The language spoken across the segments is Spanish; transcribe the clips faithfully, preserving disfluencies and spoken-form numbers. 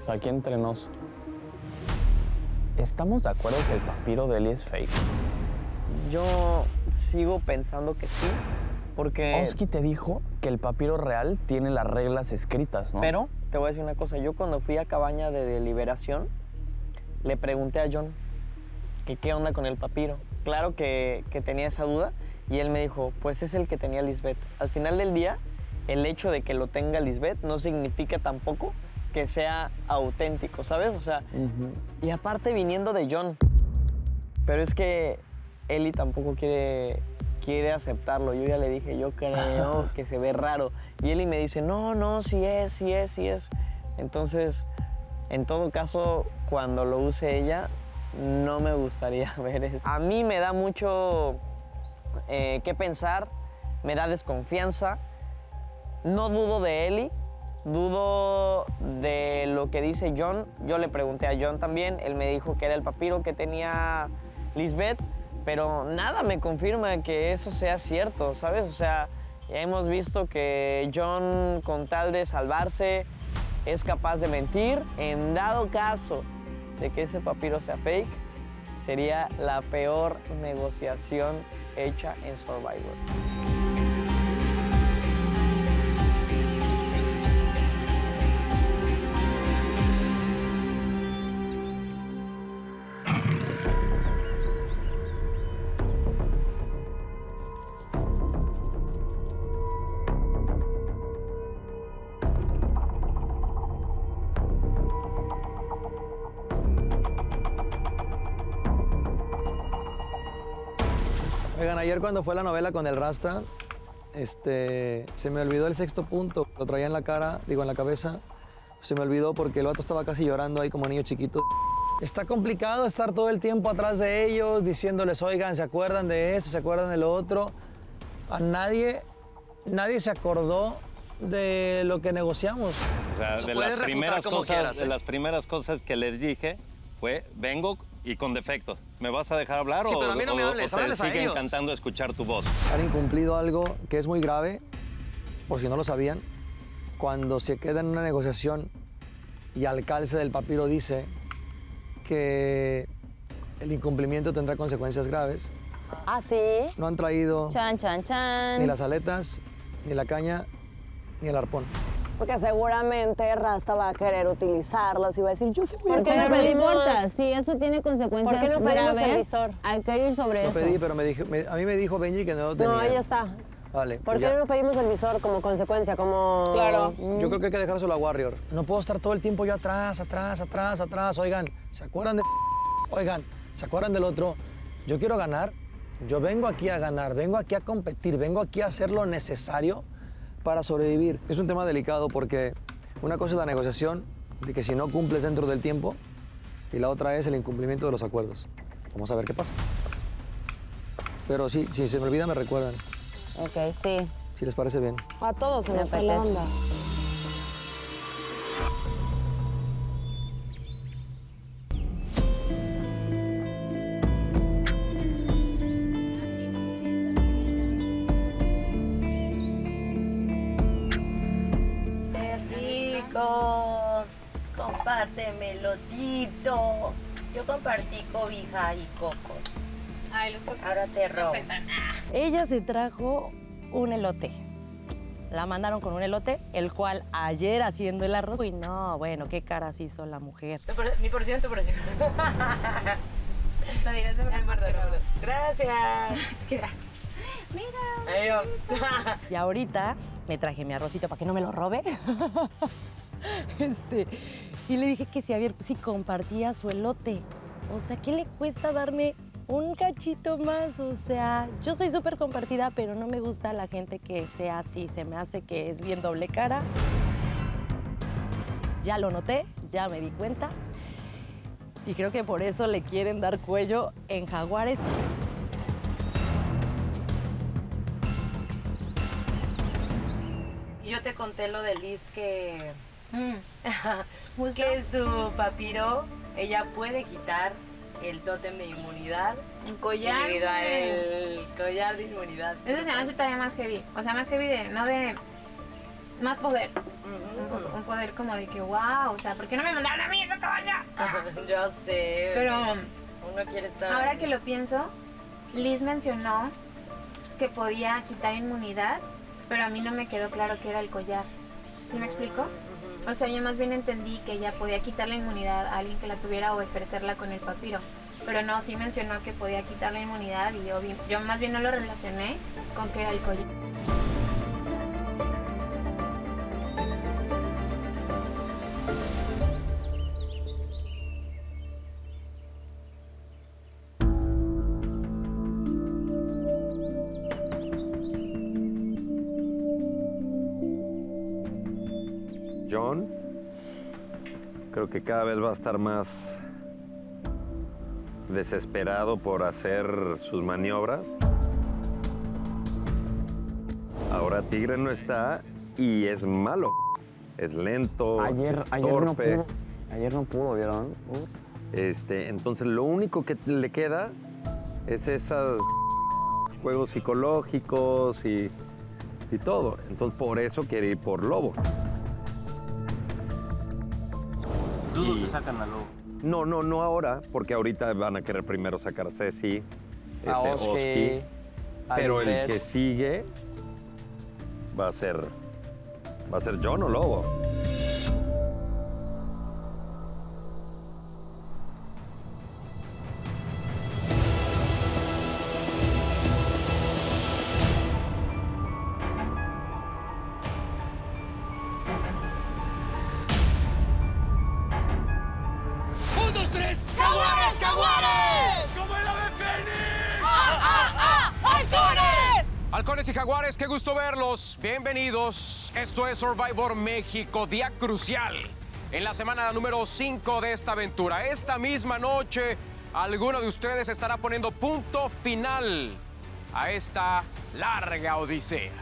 aquí entre nos. ¿Estamos de acuerdo que el papiro de Eli es fake? Yo sigo pensando que sí, porque... Oski te dijo que el papiro real tiene las reglas escritas, ¿no? Pero te voy a decir una cosa. Yo cuando fui a Cabaña de Deliberación, le pregunté a John que qué onda con el papiro. Claro que, que tenía esa duda y él me dijo, pues es el que tenía Lisbeth. Al final del día, el hecho de que lo tenga Lisbeth no significa tampoco que sea auténtico, ¿sabes? O sea, uh-huh. Y aparte viniendo de John. Pero es que Eli tampoco quiere, quiere aceptarlo. Yo ya le dije, yo creo que se ve raro. Y Eli me dice, no, no, sí es, sí es, sí es. Entonces, en todo caso, cuando lo use ella, no me gustaría ver eso. A mí me da mucho eh, qué pensar, me da desconfianza. No dudo de Eli, dudo de lo que dice John. Yo le pregunté a John también, él me dijo que era el papiro que tenía Lisbeth, pero nada me confirma que eso sea cierto, ¿sabes? O sea, ya hemos visto que John, con tal de salvarse, es capaz de mentir. En dado caso de que ese papiro sea fake, sería la peor negociación hecha en Survivor. Oigan, ayer cuando fue la novela con el Rasta, este, se me olvidó el sexto punto. Lo traía en la cara, digo, en la cabeza. Se me olvidó porque el vato estaba casi llorando ahí como niño chiquito. Está complicado estar todo el tiempo atrás de ellos, diciéndoles, oigan, ¿se acuerdan de esto? ¿Se acuerdan de lo otro? A nadie, nadie se acordó de lo que negociamos. O sea, de las, primeras cosas, quieras, ¿eh? de las primeras cosas que les dije fue, vengo y con defectos. ¿Me vas a dejar hablar sí, o, pero a mí no me hables, o, o te siguen siguen cantando escuchar tu voz? Han incumplido algo que es muy grave, por si no lo sabían. Cuando se queda en una negociación y al calce del papiro dice que el incumplimiento tendrá consecuencias graves. ¿Ah, sí? No han traído chan, chan, chan. ni las aletas, ni la caña, ni el arpón. Porque seguramente Rasta va a querer utilizarlos y va a decir, yo sí voy a Pero no importa, si eso tiene consecuencias ¿Por qué no pedimos graves, el visor? hay que ir sobre lo eso. Lo pedí, pero me dijo, me, a mí me dijo Benji que no lo tenía. No, ahí está. Vale. ¿Por pues qué ya. no pedimos el visor como consecuencia, como...? Claro. Yo creo que hay que dejárselo a Warrior. No puedo estar todo el tiempo yo atrás, atrás, atrás, atrás. Oigan, ¿se acuerdan de...? Oigan, ¿se acuerdan del otro? Yo quiero ganar. Yo vengo aquí a ganar, vengo aquí a competir, vengo aquí a hacer lo necesario para sobrevivir. Es un tema delicado porque una cosa es la negociación, de que si no cumples dentro del tiempo, y la otra es el incumplimiento de los acuerdos. Vamos a ver qué pasa. Pero sí, si se me olvida, me recuerdan. Ok, sí. Si les parece bien. A todos se nos fue la onda. Compártemelo, Tito. Yo compartí cobija y cocos. Ay, los cocos. Ahora te robo. Ella se trajo un elote. La mandaron con un elote, el cual ayer haciendo el arroz. Uy, no, bueno, qué caras hizo la mujer. Mi porción, tu porción. Lo dirás de verdad. Gracias. Gracias. Mira. Y ahorita me traje mi arrocito para que no me lo robe. Este, y le dije que si, había, si compartía su elote. O sea, ¿qué le cuesta darme un cachito más? O sea, yo soy súper compartida, pero no me gusta la gente que sea así. Se me hace que es bien doble cara. Ya lo noté, ya me di cuenta. Y creo que por eso le quieren dar cuello en Jaguares. Yo te conté lo de Liz que... Mm. que su papiro, ella puede quitar el tótem de inmunidad. Un collar. El collar de inmunidad. Eso se me hace todavía más heavy. O sea, más heavy de, no de... Más poder. Uh-huh. un, un poder como de que, wow, o sea, ¿por qué no me mandaron a mí esa cabaña? Yo sé. Pero uno quiere estar ahora ahí. que lo pienso, Liz mencionó que podía quitar inmunidad, pero a mí no me quedó claro que era el collar. ¿Sí me explico? O sea, yo más bien entendí que ella podía quitar la inmunidad a alguien que la tuviera o ejercerla con el papiro. Pero no, sí mencionó que podía quitar la inmunidad y yo, vi- yo más bien no lo relacioné con que era el collar. John, creo que cada vez va a estar más desesperado por hacer sus maniobras. Ahora Tigre no está y es malo. Es lento, Ayer, es ayer no torpe. pudo. Ayer no pudo, ¿vieron? Uh. Este, entonces lo único que le queda es esos juegos psicológicos y, y todo. Entonces por eso quiere ir por Lobo. Dudo Y- que sacan a Lobo. No, no, no ahora, porque ahorita van a querer primero sacar a Ceci, este, A Oski, Oski, a pero el Lisbeth. que sigue va a ser, va a ser John o Lobo. ¡Un, dos, tres! ¡Jaguares, jaguares! ¡Como el ave fénix! ¡Ah, ah, ah! ¡Halcones! Halcones y jaguares, qué gusto verlos. Bienvenidos. Esto es Survivor México, día crucial. En la semana número cinco de esta aventura. Esta misma noche, alguno de ustedes estará poniendo punto final a esta larga odisea.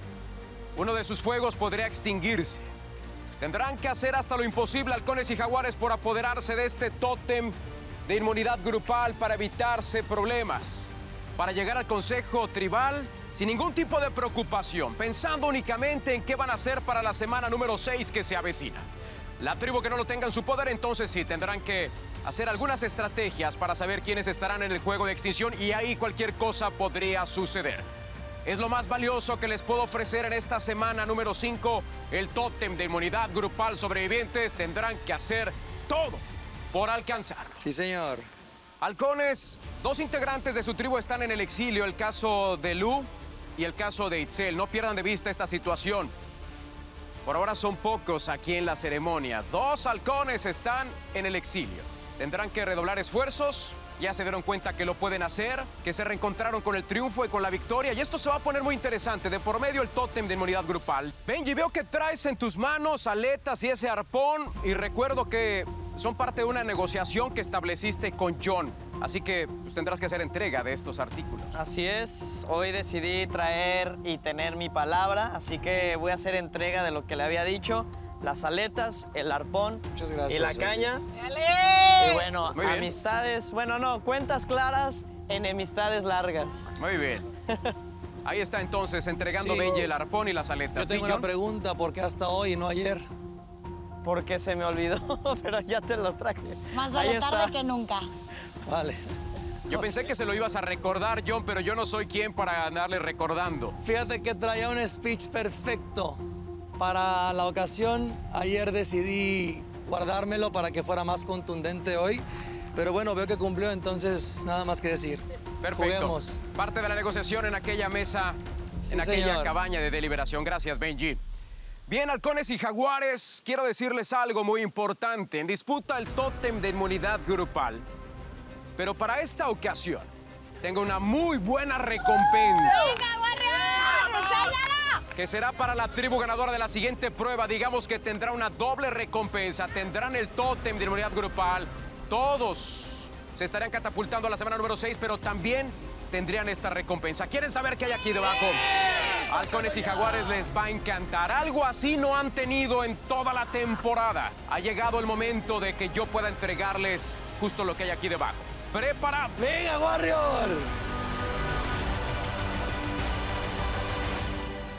Uno de sus fuegos podría extinguirse. Tendrán que hacer hasta lo imposible, halcones y jaguares, por apoderarse de este tótem de inmunidad grupal para evitarse problemas. Para llegar al consejo tribal sin ningún tipo de preocupación, pensando únicamente en qué van a hacer para la semana número seis que se avecina. La tribu que no lo tenga en su poder, entonces sí, tendrán que hacer algunas estrategias para saber quiénes estarán en el juego de extinción y ahí cualquier cosa podría suceder. Es lo más valioso que les puedo ofrecer en esta semana número cinco, el tótem de inmunidad grupal. Sobrevivientes tendrán que hacer todo por alcanzar. Sí, señor. Halcones, dos integrantes de su tribu están en el exilio, el caso de Lu y el caso de Itzel. No pierdan de vista esta situación. Por ahora son pocos aquí en la ceremonia. Dos halcones están en el exilio. Tendrán que redoblar esfuerzos. Ya se dieron cuenta que lo pueden hacer, que se reencontraron con el triunfo y con la victoria. Y esto se va a poner muy interesante. De por medio el tótem de inmunidad grupal. Benji, veo que traes en tus manos aletas y ese arpón. Y recuerdo que son parte de una negociación que estableciste con John. Así que pues, tendrás que hacer entrega de estos artículos. Así es, hoy decidí traer y tener mi palabra, así que voy a hacer entrega de lo que le había dicho, las aletas, el arpón Muchas gracias, y la Benji. caña. ¡Dale! Y bueno, Muy bien. amistades, bueno, no, cuentas claras, enemistades largas. Muy bien. Ahí está entonces, entregando Sí. Benji el arpón y las aletas. Yo tengo ¿Sí, una John? pregunta, ¿por qué hasta hoy y no ayer? Porque se me olvidó, pero ya te lo traje. Más Ahí vale tarde está. que nunca. Vale. Yo pensé que se lo ibas a recordar, John, pero yo no soy quien para andarle recordando. Fíjate que traía un speech perfecto para la ocasión. Ayer decidí guardármelo para que fuera más contundente hoy. Pero bueno, veo que cumplió, entonces nada más que decir. Perfecto. Juguemos. Parte de la negociación en aquella mesa, Sí, en aquella señor. cabaña de deliberación. Gracias, Benji. Bien, halcones y jaguares, quiero decirles algo muy importante. En disputa el tótem de inmunidad grupal. Pero para esta ocasión, tengo una muy buena recompensa. Que será para la tribu ganadora de la siguiente prueba. Digamos que tendrá una doble recompensa. Tendrán el tótem de inmunidad grupal. Todos se estarían catapultando a la semana número seis, pero también tendrían esta recompensa. ¿Quieren saber qué hay aquí debajo? Halcones y jaguares, les va a encantar. Algo así no han tenido en toda la temporada. Ha llegado el momento de que yo pueda entregarles justo lo que hay aquí debajo. ¡Preparados! ¡Venga, Warrior!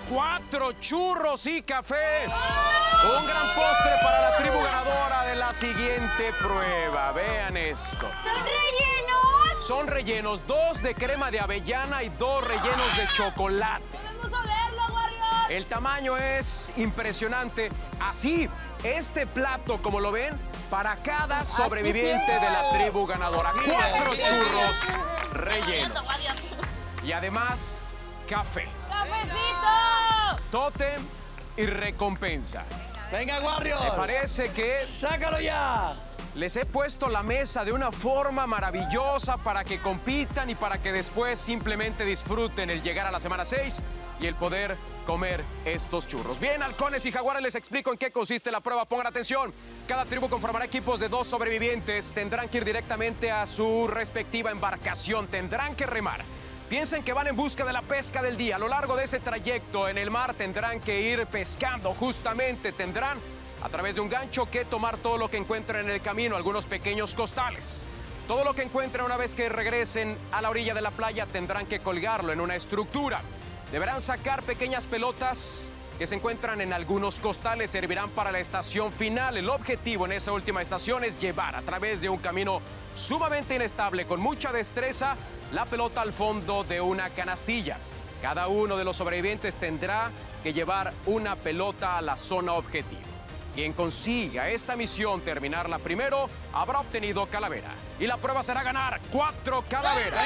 cuatro churros y café. Un gran postre para la tribu ganadora de la siguiente prueba. Vean esto. ¡Son rellenos! Son rellenos, dos de crema de avellana y dos rellenos de chocolate. ¡Podemos olerlo, Warrior! El tamaño es impresionante. Así, este plato, como lo ven, para cada sobreviviente de la tribu ganadora. Cuatro churros rellenos. Y además, café. ¡Cafecito! Tótem y recompensa. ¡Venga, Warrior! ¿Te parece que...? ¡Sácalo ya! Les he puesto la mesa de una forma maravillosa para que compitan y para que después simplemente disfruten el llegar a la semana seis y el poder comer estos churros. Bien, halcones y jaguares, les explico en qué consiste la prueba. Pongan atención. Cada tribu conformará equipos de dos sobrevivientes. Tendrán que ir directamente a su respectiva embarcación. Tendrán que remar. Piensen que van en busca de la pesca del día. A lo largo de ese trayecto en el mar tendrán que ir pescando. Justamente tendrán, a través de un gancho, que tomar todo lo que encuentren en el camino, algunos pequeños costales. Todo lo que encuentren una vez que regresen a la orilla de la playa tendrán que colgarlo en una estructura. Deberán sacar pequeñas pelotas que se encuentran en algunos costales, servirán para la estación final. El objetivo en esa última estación es llevar a través de un camino sumamente inestable, con mucha destreza, la pelota al fondo de una canastilla. Cada uno de los sobrevivientes tendrá que llevar una pelota a la zona objetivo. Quien consiga esta misión, terminarla primero, habrá obtenido calavera. Y la prueba será ganar cuatro calaveras.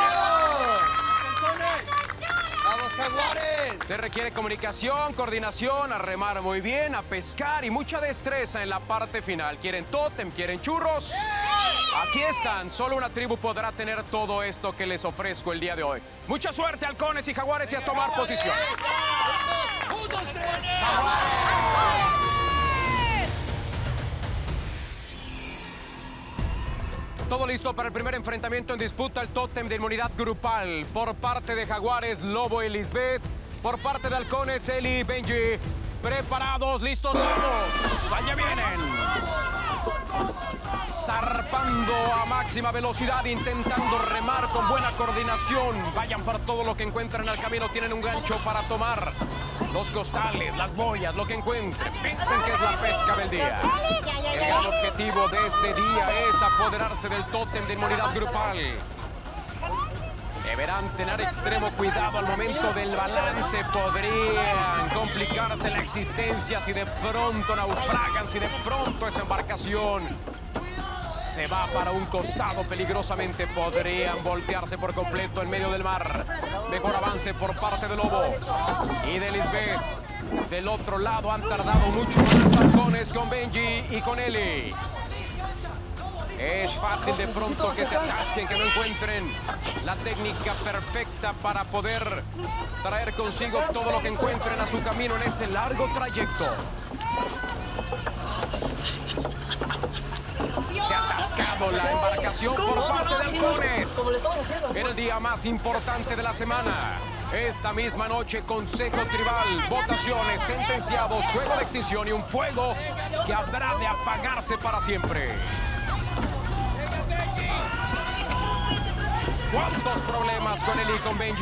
¡Vamos, jaguares! Se requiere comunicación, coordinación, a remar muy bien, a pescar y mucha destreza en la parte final. ¿Quieren tótem? ¿Quieren churros? Aquí están. Solo una tribu podrá tener todo esto que les ofrezco el día de hoy. Mucha suerte, halcones y jaguares, y a tomar posición. ¡Un, dos, tres! Todo listo para el primer enfrentamiento en disputa, el tótem de inmunidad grupal. Por parte de jaguares, Lobo y Lisbeth. Por parte de halcones, Eli y Benji. Preparados, listos, vamos. Allá vienen. Zarpando a máxima velocidad, intentando remar con buena coordinación. Vayan para todo lo que encuentren al camino. Tienen un gancho para tomar los costales, las boyas, lo que encuentren. Piensen que es la pesca del día. El gran objetivo de este día es apoderarse del tótem de inmunidad grupal. Deberán tener extremo cuidado al momento del balance. Podrían complicarse la existencia si de pronto naufragan, si de pronto esa embarcación se va para un costado peligrosamente. Podrían voltearse por completo en medio del mar. Mejor avance por parte de Lobo y de Lisbeth. Del otro lado han tardado mucho más halcones con Benji y con Eli. Es fácil de pronto que se atasquen, que no encuentren la técnica perfecta para poder traer consigo todo lo que encuentren a su camino en ese largo trayecto. Se ha atascado la embarcación por parte de halcones. En el día más importante de la semana. Esta misma noche, consejo tribal, votaciones, sentenciados, juego de extinción y un fuego que habrá de apagarse para siempre. ¿Cuántos problemas con Eli y con Benji?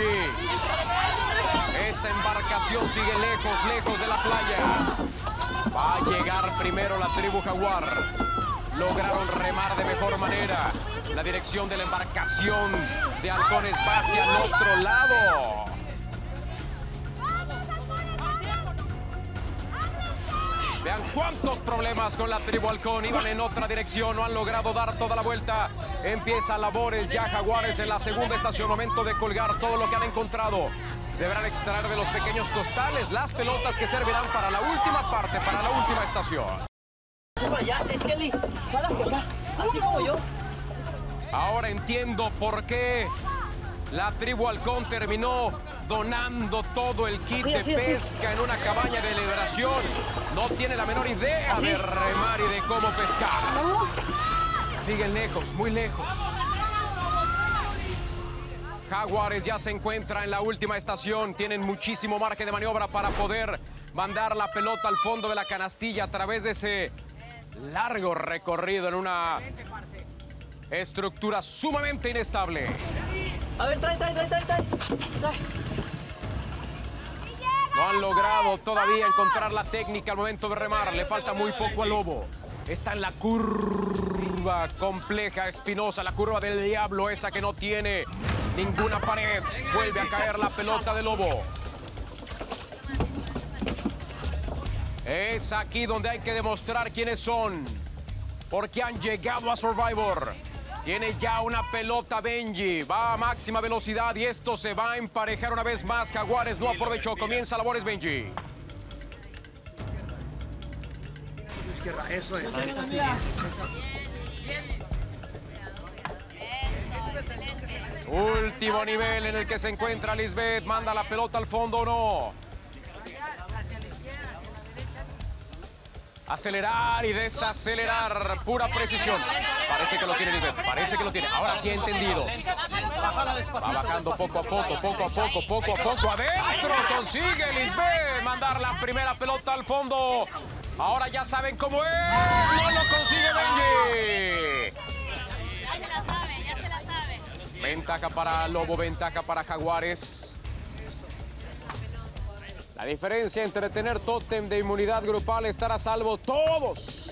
Esa embarcación sigue lejos, lejos de la playa. Va a llegar primero la tribu jaguar. Lograron remar de mejor manera. La dirección de la embarcación de halcones va hacia el otro lado. Vean cuántos problemas con la tribu halcón. Iban en otra dirección, no han logrado dar toda la vuelta. Empieza labores ya jaguares en la segunda estación. Momento de colgar todo lo que han encontrado. Deberán extraer de los pequeños costales las pelotas que servirán para la última parte, para la última estación. Es que Eli, jala hacia acá, así como yo. Ahora entiendo por qué la tribu halcón terminó donando todo el kit así, de así, pesca así. en una cabaña de liberación. No tiene la menor idea ¿Así? de remar y de cómo pescar. Siguen lejos, muy lejos. Jaguares ya se encuentra en la última estación. Tienen muchísimo margen de maniobra para poder mandar la pelota al fondo de la canastilla a través de ese largo recorrido en una estructura sumamente inestable. A ver, trae, trae, trae, trae, trae. trae. No han logrado todavía encontrar la técnica al momento de remar. Le falta muy poco al Lobo. Está en la curva compleja, espinosa, la curva del diablo, esa que no tiene ninguna pared. Vuelve a caer la pelota del Lobo. Es aquí donde hay que demostrar quiénes son, porque han llegado a Survivor. Tiene ya una pelota Benji, va a máxima velocidad y esto se va a emparejar una vez más. Jaguares no aprovechó, comienza labores Benji. Eso es, es así, es así. Último nivel en el que se encuentra Lisbeth, manda la pelota al fondo o no. Acelerar y desacelerar, pura precisión. Parece que lo tiene Lisbeth, parece que lo tiene. Ahora sí ha entendido. Va bajando poco a poco, poco a poco, poco a poco. Adentro consigue Lisbeth mandar la primera pelota al fondo. Ahora ya saben cómo es. No lo consigue Benji. Ya se la sabe, ya se la sabe. Ventaja para Lobo, ventaja para Jaguares. La diferencia entre tener tótem de inmunidad grupal, estar a salvo todos.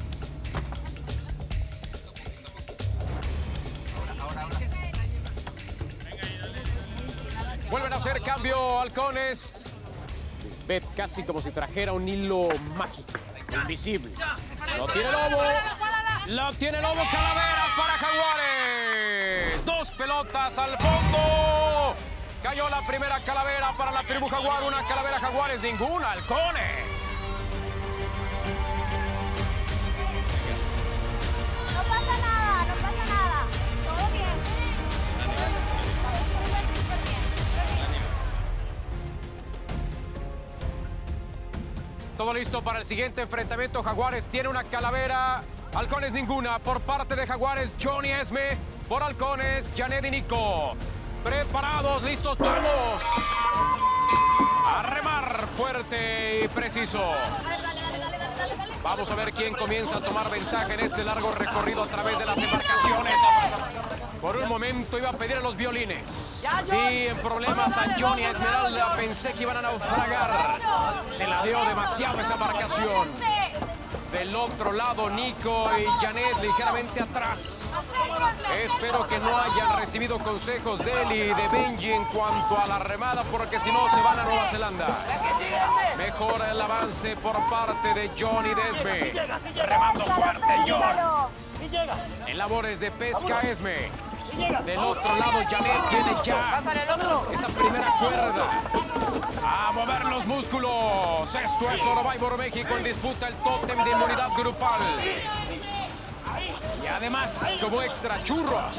Vuelven a hacer cambio, halcones. Lisbeth casi como si trajera un hilo mágico, invisible. Lo tiene Lobo. Lo tiene Lobo, calavera para Jaguares. Dos pelotas al fondo. Cayó la primera calavera para la tribu Jaguar. Una calavera Jaguares, ninguna halcones. No pasa nada, no pasa nada. Todo bien. Todo listo para el siguiente enfrentamiento. Jaguares tiene una calavera. Halcones ninguna. Por parte de Jaguares, Johnny Esme. Por halcones, Janet y Nico. Preparados, listos, vamos. A remar fuerte y preciso. Vamos a ver quién comienza a tomar ventaja en este largo recorrido a través de las embarcaciones. Por un momento iba a pedir a los violines. Vi en problemas a Johnny Esmeralda. Pensé que iban a naufragar. Se la dio demasiado esa embarcación. Del otro lado, Nico y Janet ligeramente atrás. Espero que no hayan recibido consejos de él y de Benji en cuanto a la remada, porque si no se van a Nueva Zelanda. Mejora el avance por parte de Johnny Esme. Remando fuerte, John. En labores de pesca, Esme. Del otro lado, Janet tiene ya esa primera cuerda. A mover los músculos. Esto es Survivor México en disputa el tótem de inmunidad grupal. Y además, como extra, churros.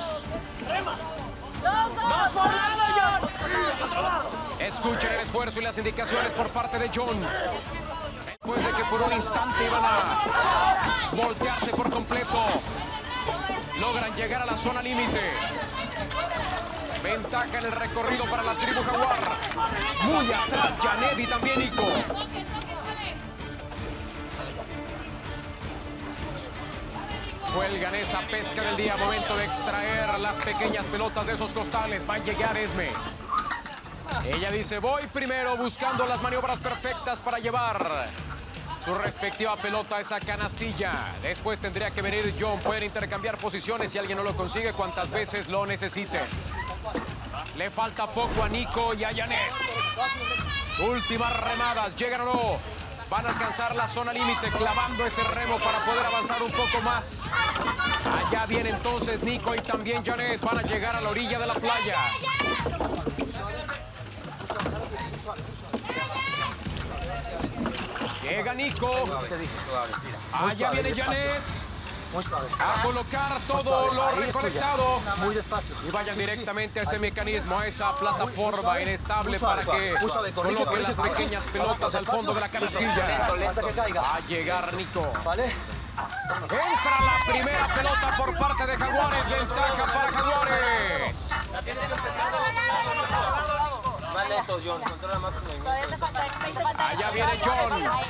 Escuchen el esfuerzo y las indicaciones por parte de John. Después de que por un instante iban a voltearse por completo, logran llegar a la zona límite. Ventaja en el recorrido para la tribu Jaguar. Muy atrás Janet y también Nico. Cuelgan esa pesca del día. Momento de extraer las pequeñas pelotas de esos costales. Va a llegar Esme. Ella dice, voy primero buscando las maniobras perfectas para llevar su respectiva pelota a esa canastilla. Después tendría que venir John. Pueden intercambiar posiciones si alguien no lo consigue cuantas veces lo necesite. Le falta poco a Nico y a Janet. Últimas remadas. ¿Llegan o no? Van a alcanzar la zona límite clavando ese remo para poder avanzar un poco más. Allá viene entonces Nico y también Janet. Van a llegar a la orilla de la playa. Llega Nico. Allá viene Janet. A colocar todo lo recolectado. Muy despacio. Y vayan directamente a ese mecanismo, a esa plataforma inestable para que coloquen las pequeñas pelotas al fondo de la canastilla. Va a llegar Nico. Entra la primera pelota por parte de Jaguares. Ventaja para Jaguares. Más lento, John. Controla más tu movimiento. Allá viene John.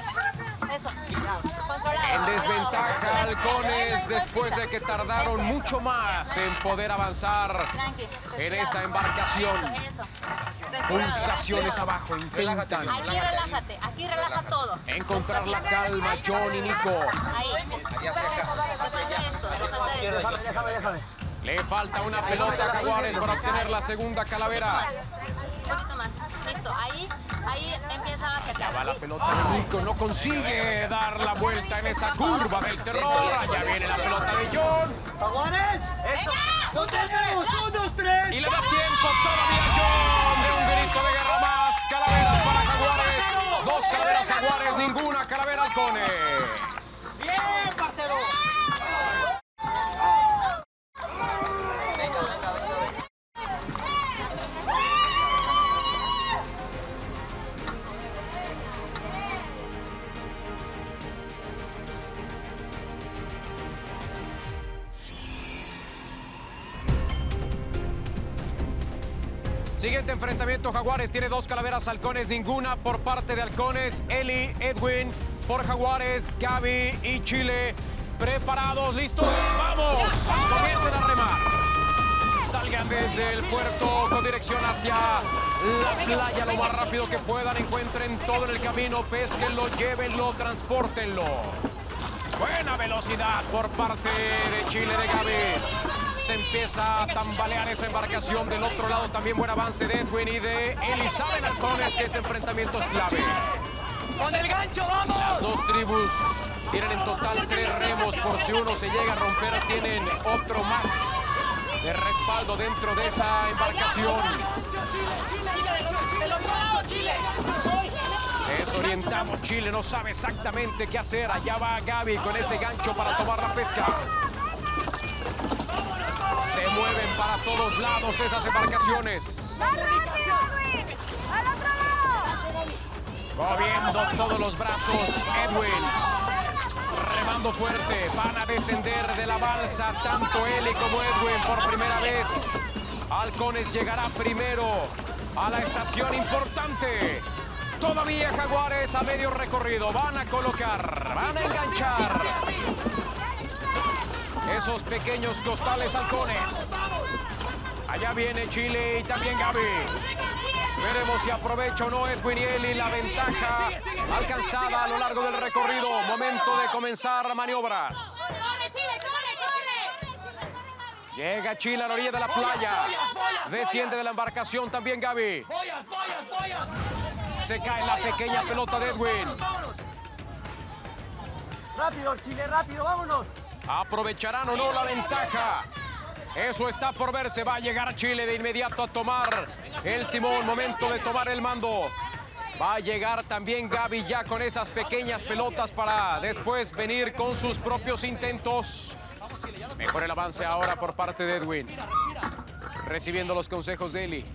En desventaja, halcones, después de que tardaron mucho más en poder avanzar en esa embarcación. Pulsaciones abajo, intentan. Aquí relájate, aquí relaja todo. Encontrar la calma, John y Nico. Ahí. Déjame, déjame, déjame. Le falta una pelota a Jaguares para obtener la segunda calavera. Un poquito más. Listo, ahí, ahí empieza hacia acá. Ya va la pelota de Nico, no consigue dar la vuelta en esa curva del terror. Allá viene la pelota de John. ¡Jaguares! ¡Contemos! ¡Un, dos, tres! Y le da tiempo todavía a John de un grito de guerra más. Calavera para Jaguares. Dos calaveras Jaguares, ninguna calavera Halcones. ¡Bien, parcero! Siguiente enfrentamiento, Jaguares tiene dos calaveras, Halcones ninguna por parte de Halcones. Eli, Edwin, por Jaguares, Gaby y Chile. Preparados, listos, ¡vamos! Comiencen a remar. Salgan desde el puerto con dirección hacia la playa lo más rápido que puedan. Encuentren todo en el camino, pésquenlo, llévenlo, transpórtenlo. Buena velocidad por parte de Chile, de Gaby. Se empieza a tambalear esa embarcación. Del otro lado también buen avance de Edwin y de Eli. Saben Halcones que este enfrentamiento es clave. ¡Con el gancho, vamos! Las dos tribus tienen en total tres remos. Por si uno se llega a romper, tienen otro más de respaldo dentro de esa embarcación. Desorientamos. Chile no sabe exactamente qué hacer. Allá va Gaby con ese gancho para tomar la pesca. Se mueven para todos lados esas embarcaciones. Moviendo todos los brazos, Edwin. Remando fuerte. Van a descender de la balsa tanto Eli como Edwin por primera vez. Halcones llegará primero a la estación importante. Todavía Jaguares a medio recorrido. Van a colocar, van a enganchar esos pequeños costales Halcones. Allá viene Chile y también Gaby. Veremos si aprovecha o no Edwin y Eli la ventaja alcanzada a lo largo del recorrido. Momento de comenzar maniobras. Llega Chile a la orilla de la playa. Desciende de la embarcación también Gaby. Se cae la pequeña pelota de Edwin. Rápido, Chile, rápido, vámonos. ¿Aprovecharán o no la ventaja? Eso está por verse. Va a llegar Chile de inmediato a tomar el timón. Momento de tomar el mando. Va a llegar también Gaby ya con esas pequeñas pelotas para después venir con sus propios intentos. Mejor el avance ahora por parte de Edwin. Recibiendo los consejos de Eli.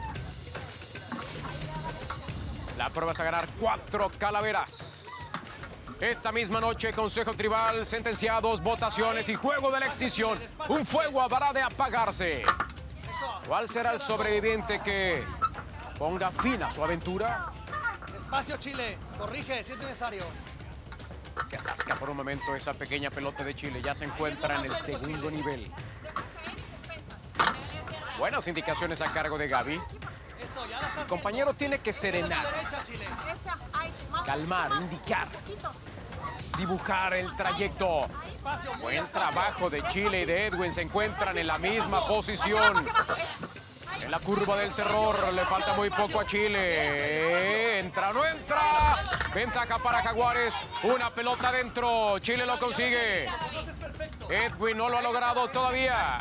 La prueba es a ganar cuatro calaveras. Esta misma noche, Consejo Tribal, sentenciados, votaciones y juego de la extinción. Un fuego habrá de apagarse. ¿Cuál será el sobreviviente que ponga fin a su aventura? Despacio, Chile. Corrige, si es necesario. Se atasca por un momento esa pequeña pelota de Chile. Ya se encuentra en el segundo nivel. Buenas indicaciones a cargo de Gaby. El compañero tiene que serenar, calmar, indicar, dibujar el trayecto. Buen trabajo de Chile y de Edwin. Se encuentran en la misma posición. En la curva del terror le falta muy poco a Chile. Entra, no entra. Ventaja para Jaguares. Una pelota dentro. Chile lo consigue. Edwin no lo ha logrado todavía.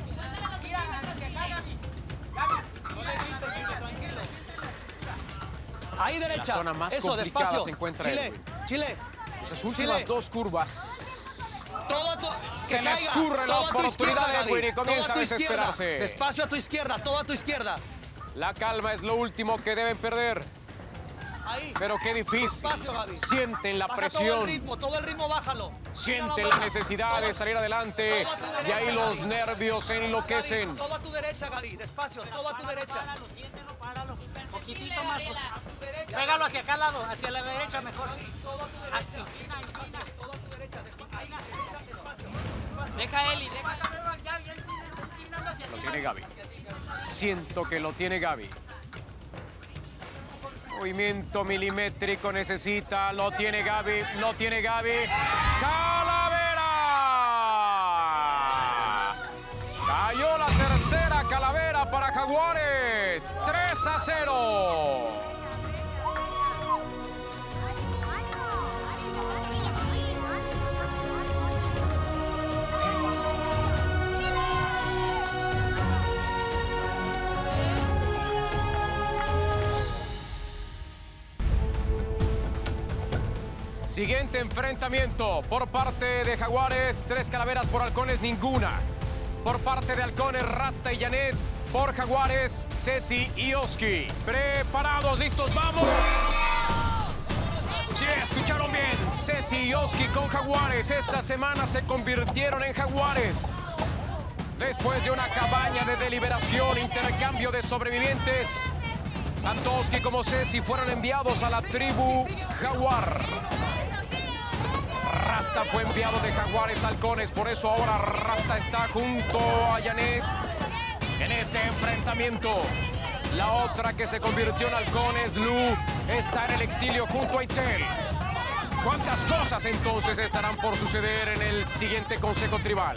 Ahí derecha. La zona más Eso, complicada despacio. se encuentra Chile, Edwin. Chile. Esas últimas Chile. dos curvas. Todo tu, Se que le caiga, escurre la todo a tu oportunidad izquierda, de Gaby. Edwin y Todo comienza a tu a izquierda. desesperarse. Despacio a tu izquierda, todo a tu izquierda. La calma es lo último que deben perder. Ahí. Pero qué difícil. Despacio, Gaby. Sienten la Baja presión. todo el ritmo, todo el ritmo bájalo. Sienten la necesidad de salir adelante. Y ahí los nervios se enloquecen. Todo a tu derecha, Gaby. Despacio, todo a tu derecha. Poquitito más. Pégalo hacia acá al lado, hacia la derecha mejor. Deja a Eli, deja a Lo tiene Gaby. Siento que lo tiene Gaby. Movimiento milimétrico necesita, lo tiene Gaby, lo tiene Gaby. ¡Calavera! Cayó la tercera calavera para Jaguares. tres a cero. Siguiente enfrentamiento por parte de Jaguares, tres calaveras, por Halcones ninguna. Por parte de Halcones, Rasta y Janet. Por Jaguares, Ceci y Oski. Preparados, listos, ¡vamos! Sí, escucharon bien. Ceci y Oski con Jaguares. Esta semana se convirtieron en Jaguares. Después de una cabaña de deliberación, intercambio de sobrevivientes, tanto Oski como Ceci fueron enviados a la tribu Jaguar. Rasta fue enviado de Jaguares a Halcones, por eso ahora Rasta está junto a Janet en este enfrentamiento. La otra que se convirtió en Halcones, Lu, está en el exilio junto a Itzel. ¿Cuántas cosas entonces estarán por suceder en el siguiente Consejo Tribal?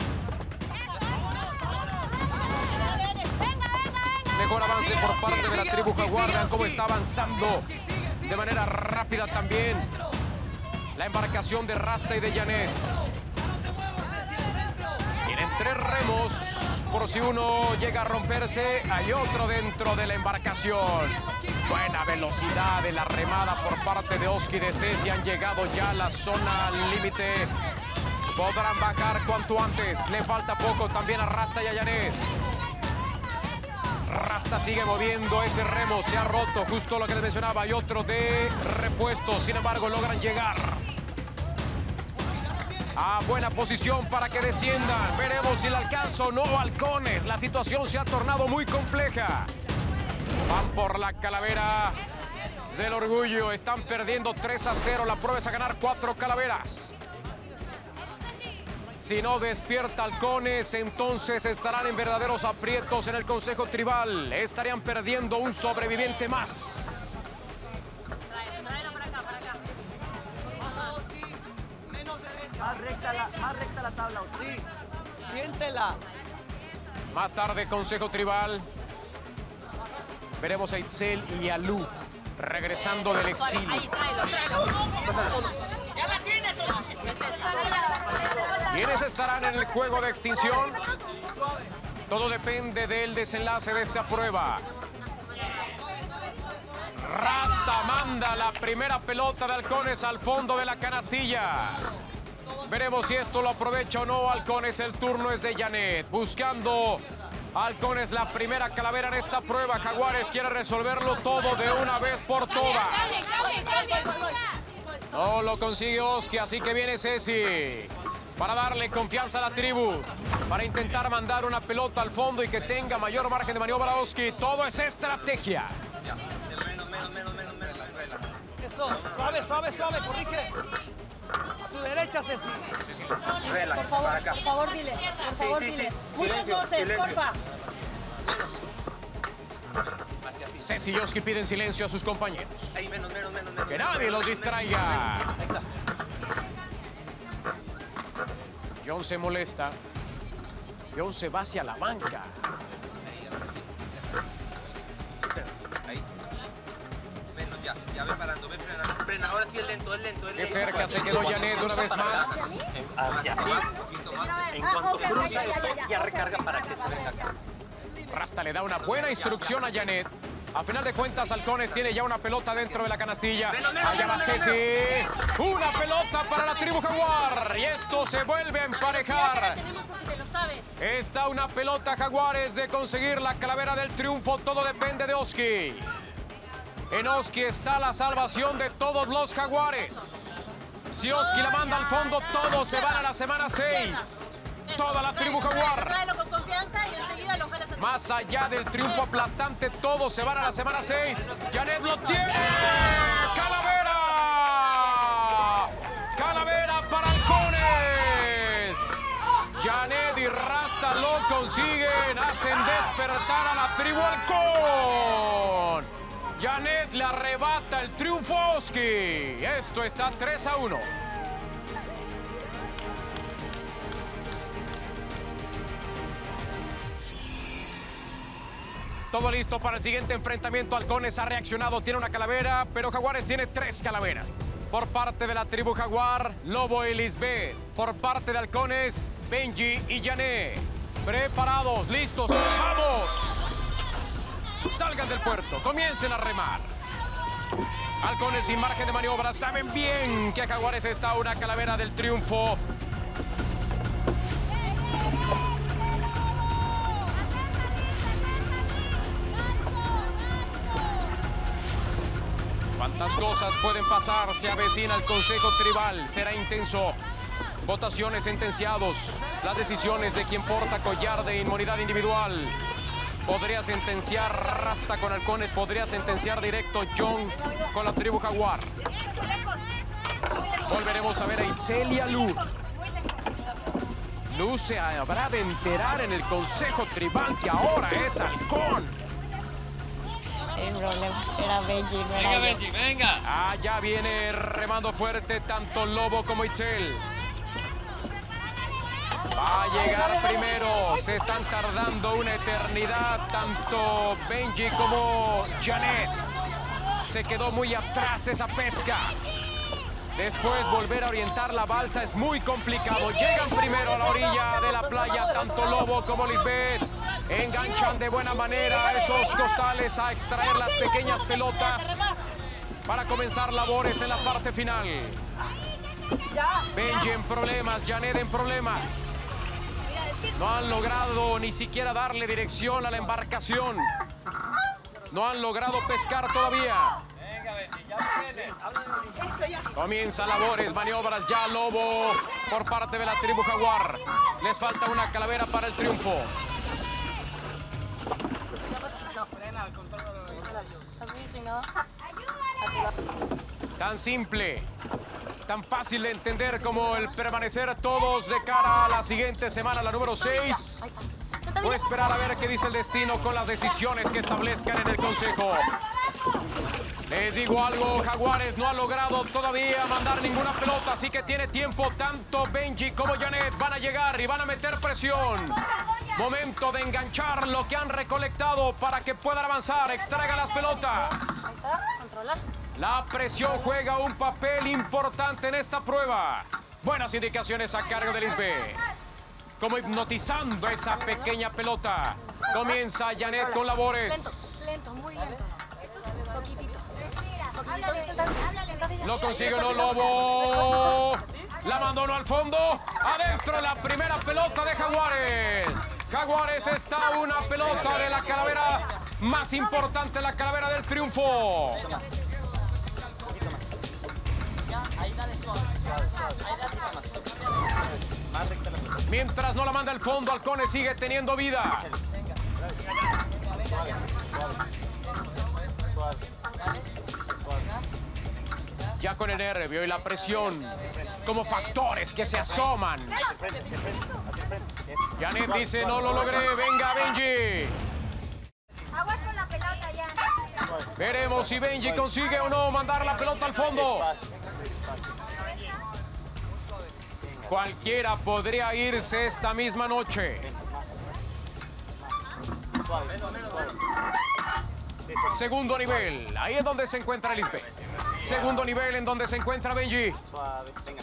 Mejor avance por parte de la tribu Jaguar. Vean cómo está avanzando de manera rápida también la embarcación de Rasta y de Janet. Tienen tres remos. Por si uno llega a romperse, hay otro dentro de la embarcación. Buena velocidad de la remada por parte de Oski y de Ceci. Han llegado ya a la zona límite. Podrán bajar cuanto antes. Le falta poco también a Rasta y a Janet. Rasta sigue moviendo ese remo, se ha roto, justo lo que les mencionaba. Hay otro de repuesto, sin embargo logran llegar a buena posición para que desciendan. Veremos si le alcanza o no a Halcones. La situación se ha tornado muy compleja. Van por la calavera del orgullo, están perdiendo tres a cero. La prueba es a ganar cuatro calaveras. Si no despierta Halcones, entonces estarán en verdaderos aprietos en el Consejo Tribal. Estarían perdiendo un sobreviviente más. Más recta la, más recta la tabla. Sí, siéntela. Más tarde, Consejo Tribal. Veremos a Itzel y a Lu regresando del exilio. Ahí, tráelo, tráelo. ¡Ya la tienes! ¿Quiénes estarán en el juego de extinción? Todo depende del desenlace de esta prueba. Rasta manda la primera pelota de Halcones al fondo de la canastilla. Veremos si esto lo aprovecha o no Halcones. El turno es de Janet. Buscando Halcones la primera calavera en esta prueba. Jaguares quiere resolverlo todo de una vez por todas. No lo consigue Oski, así que viene Ceci para darle confianza a la tribu, para intentar mandar una pelota al fondo y que tenga mayor margen de maniobra a Oski. Todo es estrategia. Menos, menos, menos, menos, menos. Eso, suave, suave, suave, corrige. A tu derecha, Ceci. Sí, sí. Relax, Por favor, para acá. por favor, diles. Por Sí, favor, sí, sí. diles. Muchas Silencio, voces, silencio. porfa. Ceci y Oski piden silencio a sus compañeros. Ahí, menos, menos, menos, menos. Que nadie los distraiga. Ahí está. John se molesta. John se va hacia la banca. Ahí. Menos, ya. Ya ve parando, ve frenando. Frena, ahora sí es lento, es lento, es Qué lento. cerca se quedó Janet una vez más. Hacia ti. En cuanto cruza esto, ya recarga para que se venga acá. Rasta le da una buena instrucción a Janet. A final de cuentas, Halcones tiene ya una pelota dentro de la canastilla. Allá va Ceci. Una pelota para la tribu Jaguar. Y esto se vuelve a emparejar. Está una pelota Jaguares de conseguir la calavera del triunfo. Todo depende de Oski. En Oski está la salvación de todos los Jaguares. Si Oski la manda al fondo, todos se van a la semana seis. Toda la tribu Jaguar. Tráelo con confianza y enseguida lo jalas. Más allá del triunfo aplastante, todos se van a la semana seis. Janet lo tiene. ¡Calavera! ¡Calavera para Halcones! Janet y Rasta lo consiguen. Hacen despertar a la tribu Halcón. Janet le arrebata el triunfo a Oski. Esto está tres a uno. Todo listo para el siguiente enfrentamiento. Halcones ha reaccionado, tiene una calavera, pero Jaguares tiene tres calaveras. Por parte de la tribu Jaguar, Lobo y Lisbeth. Por parte de Halcones, Benji y Janet. Preparados, listos, ¡vamos! Salgan del puerto, comiencen a remar. Halcones sin margen de maniobra, saben bien que a Jaguares está una calavera del triunfo. ¿Cuántas cosas pueden pasar? Se avecina el Consejo Tribal, será intenso. Votaciones, sentenciados, las decisiones de quien porta collar de inmunidad individual. Podría sentenciar Rasta con Halcones, podría sentenciar directo John con la tribu Jaguar. Volveremos a ver a Itzel y a Lu. Lu se habrá de enterar en el Consejo Tribal que ahora es halcón. El problema será Benji, no Venga, Benji, venga. Ah, ya viene remando fuerte tanto Lobo como Itzel. Va a llegar primero. Se están tardando una eternidad tanto Benji como Janet. Se quedó muy atrás esa pesca. Después volver a orientar la balsa es muy complicado. Llegan primero a la orilla de la playa tanto Lobo como Lisbeth. Enganchan de buena manera esos costales a extraer las pequeñas pelotas para comenzar labores en la parte final. Benji en problemas, Janet en problemas. No han logrado ni siquiera darle dirección a la embarcación. No han logrado pescar todavía. Comienza labores, maniobras ya Lobo por parte de la tribu Jaguar. Les falta una calavera para el triunfo. Tan simple, tan fácil de entender como el permanecer todos de cara a la siguiente semana, la número seis. O esperar a ver qué dice el destino con las decisiones que establezcan en el consejo. Les digo algo, Jaguares no ha logrado todavía mandar ninguna pelota, así que tiene tiempo. Tanto Benji como Janet van a llegar y van a meter presión. Momento de enganchar lo que han recolectado para que puedan avanzar. Extraigan las pelotas. La presión juega un papel importante en esta prueba. Buenas indicaciones a cargo de Lisbeth. Como hipnotizando esa pequeña pelota. Comienza Janet con labores. Lento, lento, muy lento. Poquitito. Lo consigue un Lobo. La mandó al fondo. Adentro la primera pelota de Jaguares. Jaguares está una pelota de la calavera más importante, la calavera del triunfo. Mientras no la manda al fondo, Halcones sigue teniendo vida. Ya con el nervio y la presión como factores que se asoman. Janet dice, no lo logré, venga Benji. Aguas con la pelota ya. Veremos si Benji consigue o no mandar la pelota al fondo. Cualquiera podría irse esta misma noche. Segundo nivel, ahí es donde se encuentra Lisbeth. Segundo nivel en donde se encuentra Benji. Suave, venga.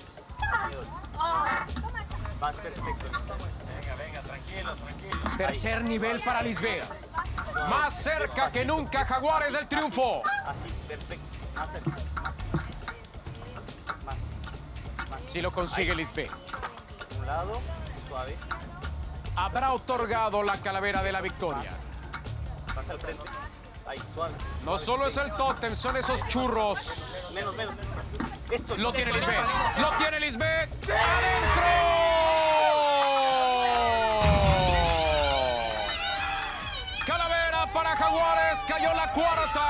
Vas perfecto. Venga, venga, tranquilo, tranquilo. Tercer nivel para Lisbeth. Más cerca que nunca Jaguares del triunfo. Así, perfecto. Más cerca, más. Más. Si lo consigue Lisbeth. Un lado, suave. Habrá otorgado la calavera de la victoria. Pasa al frente. Ahí, suave. No solo es el tótem, son esos churros. Menos, menos. Eso. Lo tiene Lisbeth. Lo tiene Lisbeth. ¡Adentro! Calavera para Jaguares. Cayó la cuarta.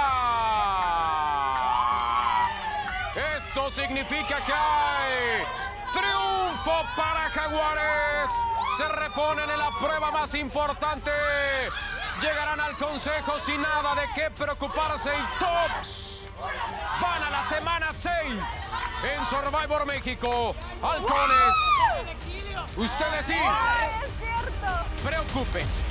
Esto significa que hay triunfo para Jaguares. Se reponen en la prueba más importante. Llegarán al consejo sin nada de qué preocuparse y todos van a la semana seis en Survivor México. Halcones, ustedes sí, preocúpense.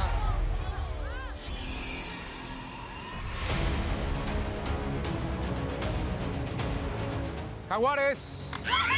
Jaguares.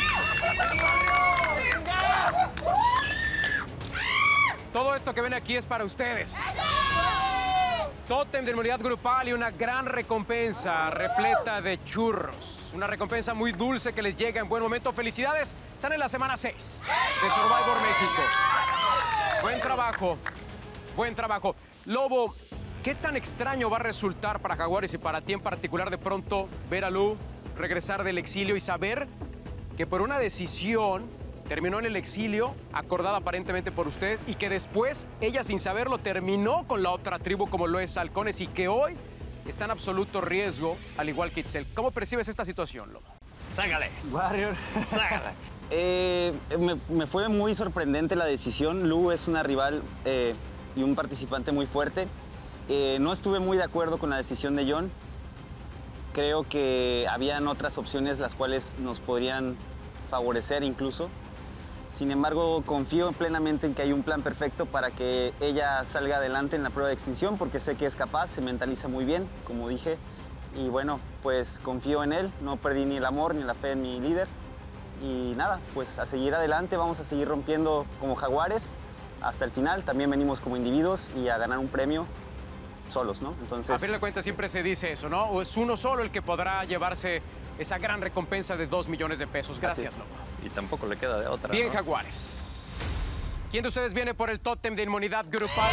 Todo esto que ven aquí es para ustedes. Tótem de inmunidad grupal y una gran recompensa repleta de churros. Una recompensa muy dulce que les llega en buen momento. ¡Felicidades! Están en la semana seis de Survivor México. Buen trabajo. Buen trabajo. Lobo, ¿qué tan extraño va a resultar para Jaguares y para ti en particular de pronto ver a Lu regresar del exilio y saber que por una decisión terminó en el exilio, acordada aparentemente por ustedes, y que después ella, sin saberlo, terminó con la otra tribu como lo es Halcones y que hoy está en absoluto riesgo, al igual que Itzel? ¿Cómo percibes esta situación, Lobo? Ságale. Warrior. Ságale. eh, me, me fue muy sorprendente la decisión. Lu es una rival eh, y un participante muy fuerte. Eh, no estuve muy de acuerdo con la decisión de John. Creo que habían otras opciones las cuales nos podrían favorecer incluso. Sin embargo, confío plenamente en que hay un plan perfecto para que ella salga adelante en la prueba de extinción, porque sé que es capaz, se mentaliza muy bien, como dije. Y bueno, pues confío en él, no perdí ni el amor ni la fe en mi líder. Y nada, pues a seguir adelante, vamos a seguir rompiendo como Jaguares hasta el final. También venimos como individuos y a ganar un premio solos, ¿no? Entonces, a fin de cuentas siempre se dice eso, ¿no? O es uno solo el que podrá llevarse esa gran recompensa de dos millones de pesos. Gracias, Lobo. Y tampoco le queda de otra. Bien, ¿no? Jaguares. ¿Quién de ustedes viene por el tótem de inmunidad grupal?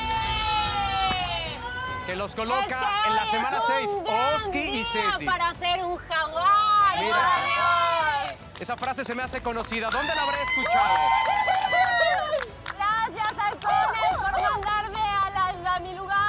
Que los coloca Este en la semana seis. Oski y Ceci. Para ser un jaguar. Mira, esa frase se me hace conocida. ¿Dónde la habré escuchado? Gracias, Halcones, por mandarme a, la, a mi lugar.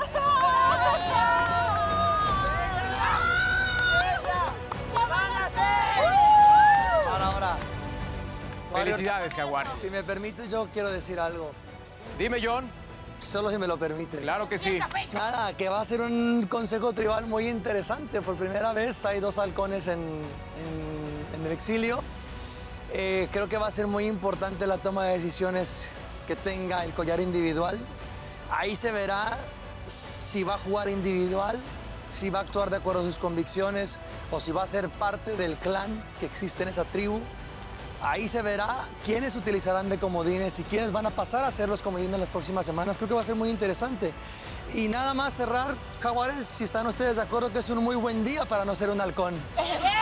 Felicidades, Jaguares. Si me permites, yo quiero decir algo. Dime, John. Solo si me lo permites. Claro que sí. Nada, que va a ser un consejo tribal muy interesante. Por primera vez hay dos halcones en, en, en el exilio. Eh, creo que va a ser muy importante la toma de decisiones que tenga el collar individual. Ahí se verá si va a jugar individual, si va a actuar de acuerdo a sus convicciones o si va a ser parte del clan que existe en esa tribu. Ahí se verá quiénes utilizarán de comodines y quiénes van a pasar a ser los comodines en las próximas semanas. Creo que va a ser muy interesante. Y nada más cerrar, Jaguares, si están ustedes de acuerdo que es un muy buen día para no ser un halcón. ¡Eh!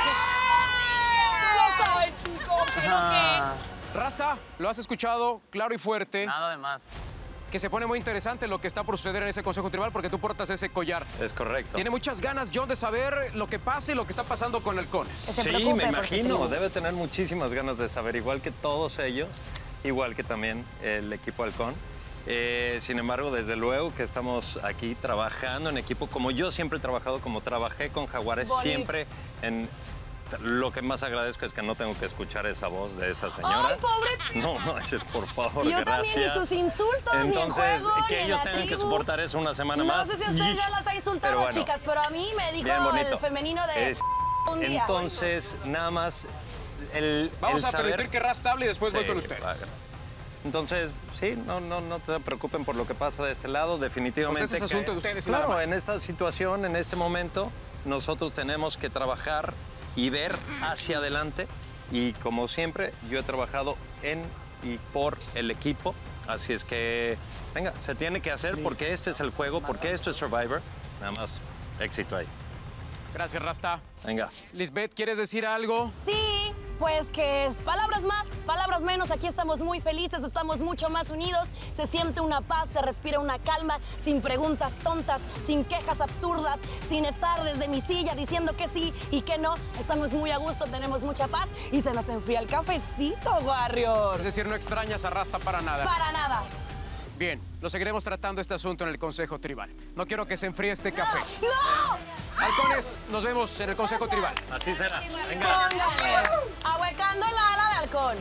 Tú lo sabes, chico, pero Ah. Raza, lo has escuchado claro y fuerte. Nada de más. Que se pone muy interesante lo que está por suceder en ese consejo tribal porque tú portas ese collar. Es correcto. Tiene muchas ganas, John, de saber lo que pasa y lo que está pasando con Halcones. Sí, me imagino. Debe tener muchísimas ganas de saber, igual que todos ellos, igual que también el equipo Halcón. Eh, sin embargo, desde luego que estamos aquí trabajando en equipo, como yo siempre he trabajado, como trabajé con Jaguares, Bonito. siempre en... Lo que más agradezco es que no tengo que escuchar esa voz de esa señora. ¡Ay, pobre! No manches, por favor, Yo gracias. también, ni tus insultos, ni el Entonces, juego, que ni ellos la tengan que tribu. soportar eso una semana No más. sé si a ustedes Y- ya las ha insultado, pero bueno, chicas, pero a mí me dijo bien bonito. el femenino de Es- un día. Entonces, nada más el Vamos el a saber- permitir que Rasta hable y después voy Sí, con ustedes. vale. Entonces, sí, no, no, no te preocupen por lo que pasa de este lado, definitivamente. Este es que- asunto de ustedes y Claro, nada más. en esta situación, en este momento, nosotros tenemos que trabajar y ver hacia adelante. Y como siempre, yo he trabajado en y por el equipo. Así es que, venga, se tiene que hacer porque este es el juego, porque esto es Survivor. Nada más, éxito ahí. Gracias, Rasta. Venga. Lisbeth, ¿quieres decir algo? Sí, pues que es palabras más, palabras menos. Aquí estamos muy felices, estamos mucho más unidos. Se siente una paz, se respira una calma, sin preguntas tontas, sin quejas absurdas, sin estar desde mi silla diciendo que sí y que no. Estamos muy a gusto, tenemos mucha paz y se nos enfría el cafecito, Warrior. Es decir, no extrañas a Rasta para nada. Para nada. Bien, lo seguiremos tratando este asunto en el Consejo Tribal. No quiero que se enfríe este café. ¡No! Halcones, nos vemos en el Consejo Tribal. Así será. Póngale. Ahuecando la ala de halcón.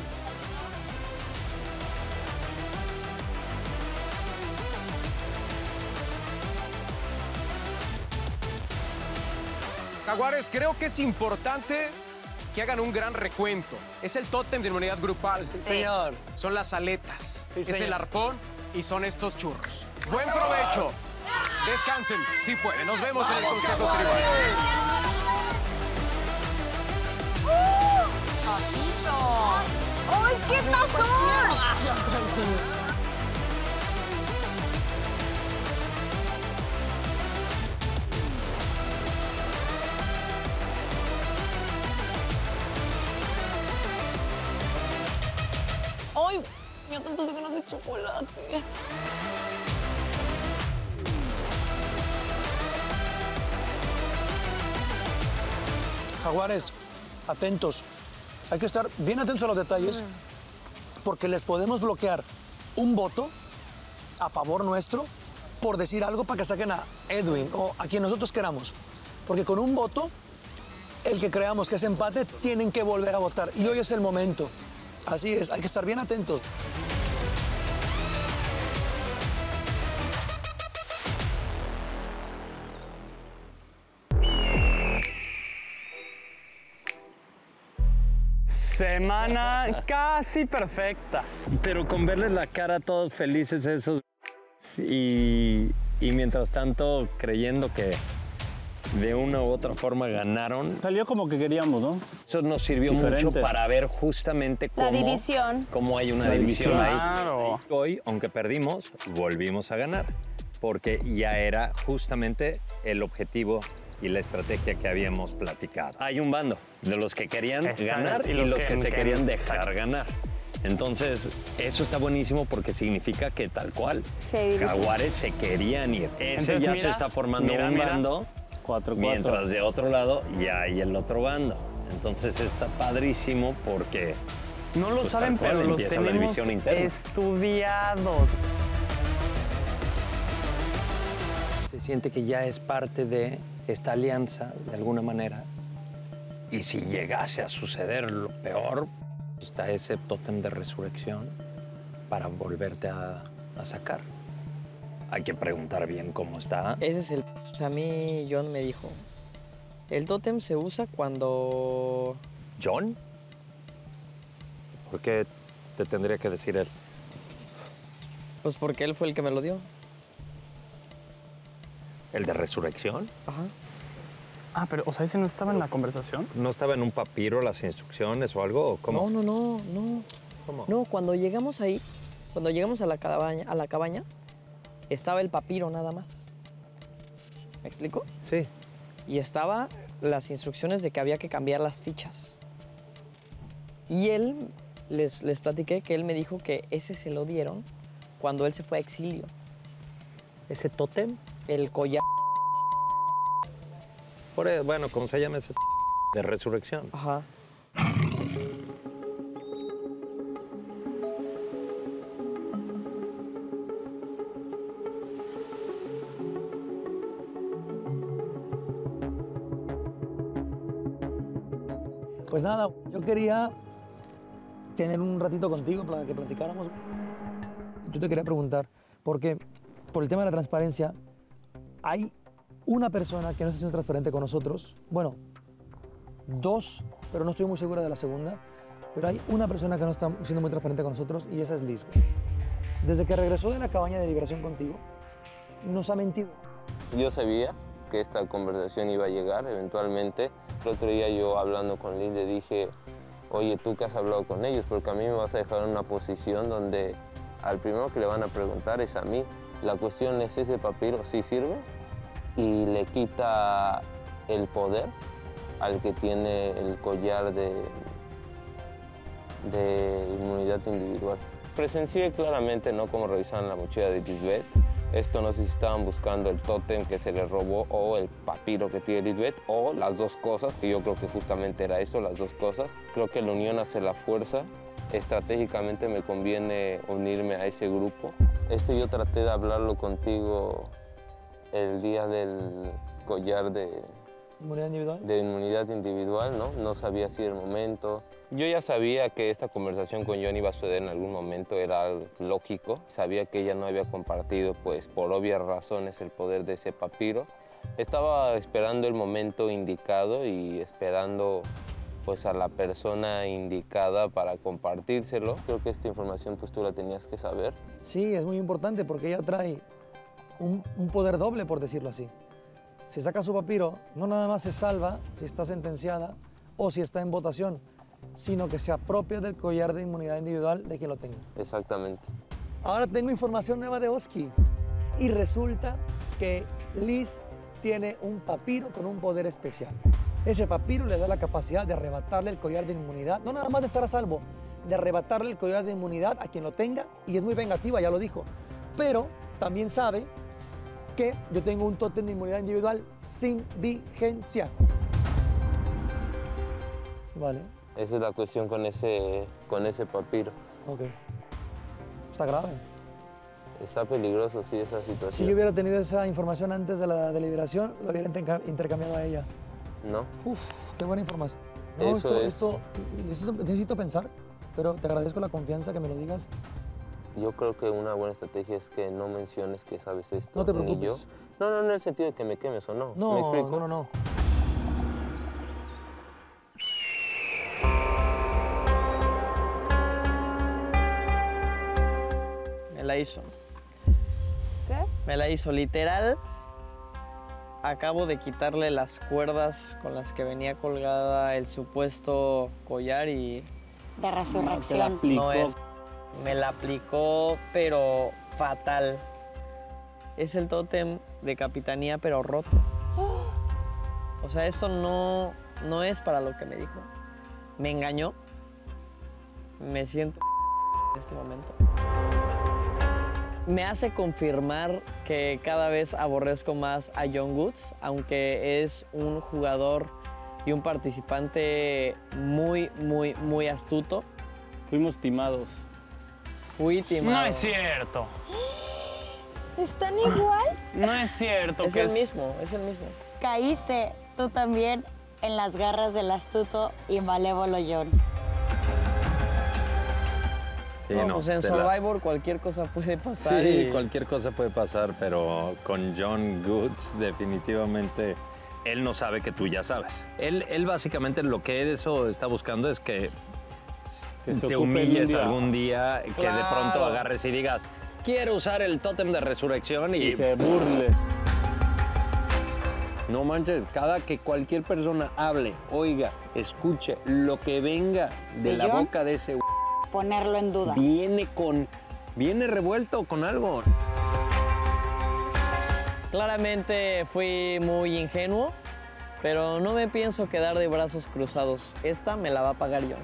Jaguares, creo que es importante que hagan un gran recuento. Es el tótem de inmunidad grupal. Sí, señor. Son las aletas, Sí, es señor. el arpón y son estos churros. Buen provecho. Descansen, si pueden. Nos vemos en el Consejo Tribal. ¡Ay, qué pasó! ¡Ay! Ya tantas ganas de chocolate. Jaguares, atentos. Hay que estar bien atentos a los detalles porque les podemos bloquear un voto a favor nuestro por decir algo para que saquen a Edwin o a quien nosotros queramos. Porque con un voto, el que creamos que es empate, tienen que volver a votar. Y hoy es el momento. Así es, hay que estar bien atentos. Semana casi perfecta. Pero con verles la cara todos felices esos y, y mientras tanto creyendo que de una u otra forma ganaron. Salió como que queríamos, ¿no? Eso nos sirvió Diferente. mucho para ver justamente cómo, La división. cómo hay una La división, división. ahí. Claro. Hoy, aunque perdimos, volvimos a ganar, porque ya era justamente el objetivo y la estrategia que habíamos platicado. Hay un bando de los que querían Exacto. ganar y, Y los, los que, que se no querían querían. dejar Exacto. ganar. Entonces, eso está buenísimo porque significa que tal cual, Sí, división. Jaguares se querían ir. Ese Entonces, ya mira, se está formando mira, un mira. bando, Cuatro, cuatro. mientras de otro lado ya hay el otro bando. Entonces está padrísimo porque No lo pues, saben, tal cual pero los empieza la tenemos división interna. estudiados. Se siente que ya es parte de esta alianza, de alguna manera. Y si llegase a suceder lo peor, está ese tótem de resurrección para volverte a, a sacar. Hay que preguntar bien cómo está. Ese es el... A mí John me dijo, el tótem se usa cuando... ¿John? ¿Por qué te tendría que decir él? Pues porque él fue el que me lo dio. ¿El de resurrección? Ajá. Ah, pero, o sea, ¿ese no estaba en la conversación? ¿No estaba en un papiro las instrucciones o algo? ¿O cómo? No, no, no, no. ¿Cómo? No, cuando llegamos ahí, cuando llegamos a la cabaña, a la cabaña, estaba el papiro nada más. ¿Me explico? Sí. Y estaba las instrucciones de que había que cambiar las fichas. Y él, les, les platiqué que él me dijo que ese se lo dieron cuando él se fue a exilio. ¿Ese tótem? El collar. Por eso, bueno, ¿cómo se llama ese de resurrección? Ajá. Pues nada, yo quería tener un ratito contigo para que platicáramos. Yo te quería preguntar, porque por el tema de la transparencia, hay una persona que no está siendo transparente con nosotros. Bueno, dos, pero no estoy muy segura de la segunda. Pero hay una persona que no está siendo muy transparente con nosotros y esa es Liz. Desde que regresó de la cabaña de liberación contigo, nos ha mentido. Yo sabía que esta conversación iba a llegar eventualmente. El otro día yo hablando con Liz le dije, oye, ¿tú qué has hablado con ellos? Porque a mí me vas a dejar en una posición donde al primero que le van a preguntar es a mí. La cuestión es, ¿ese papiro sí sirve? Y le quita el poder al que tiene el collar de, de inmunidad individual. Presencié claramente, ¿no?, cómo revisaban la mochila de Lisbeth. Esto no sé si estaban buscando el tótem que se le robó o el papiro que tiene Lisbeth o las dos cosas, que yo creo que justamente era eso, las dos cosas. Creo que la unión hace la fuerza. Estratégicamente me conviene unirme a ese grupo. Esto yo traté de hablarlo contigo el día del collar de ¿Inmunidad individual? de inmunidad individual, ¿no? No sabía si era el momento. Yo ya sabía que esta conversación con John iba a suceder en algún momento, era algo lógico. Sabía que ella no había compartido, pues, por obvias razones, el poder de ese papiro. estaba esperando el momento indicado y esperando pues a la persona indicada para compartírselo. Creo que esta información pues tú la tenías que saber. Sí, es muy importante porque ella trae un, un poder doble, por decirlo así. Si saca su papiro, no nada más se salva si está sentenciada o si está en votación, sino que se apropia del collar de inmunidad individual de quien lo tenga. Exactamente. Ahora tengo información nueva de Oski y resulta que Liz tiene un papiro con un poder especial. Ese papiro le da la capacidad de arrebatarle el collar de inmunidad, no nada más de estar a salvo, de arrebatarle el collar de inmunidad a quien lo tenga, y es muy vengativa, ya lo dijo. Pero también sabe que yo tengo un tótem de inmunidad individual sin vigencia. Vale. Esa es la cuestión con ese, con ese papiro. Ok. Está grave. Está peligroso, sí, esa situación. Si yo hubiera tenido esa información antes de la deliberación, lo hubiera intercambiado a ella. No. Uf, qué buena información. No, Eso esto, es. esto necesito, necesito pensar, pero te agradezco la confianza que me lo digas. Yo creo que una buena estrategia es que no menciones que sabes esto. No te ni preocupes. yo. No, no, no en el sentido de que me quemes o no. ¿Me No, explico? no, no, no. Me la hizo. ¿Qué? Me la hizo, literal. Acabo de quitarle las cuerdas con las que venía colgada el supuesto collar y... De resurrección. No es. Me la aplicó, pero fatal. Es el tótem de capitanía, pero roto. O sea, esto no, no es para lo que me dijo. Me engañó. Me siento en este momento. Me hace confirmar que cada vez aborrezco más a John Woods, aunque es un jugador y un participante muy, muy, muy astuto. Fuimos timados. Fui timado. No es cierto. ¿Están igual? No es cierto. Es que el mismo, es el mismo. Caíste tú también en las garras del astuto y malévolo John. Sí, no, no, pues en te la- Survivor cualquier cosa puede pasar. Sí, y- cualquier cosa puede pasar, pero con John Goods definitivamente él no sabe que tú ya sabes. Él, él básicamente lo que eso está buscando es que, Que se te ocupe un humilles día. algún día, que de pronto Claro. agarres y digas, quiero usar el tótem de resurrección y... Y se burle. No manches, cada que cualquier persona hable, oiga, escuche lo que venga de ¿De la John? boca de ese Ponerlo en duda. viene con... viene revuelto con algo. Claramente fui muy ingenuo, pero no me pienso quedar de brazos cruzados. Esta me la va a pagar yo.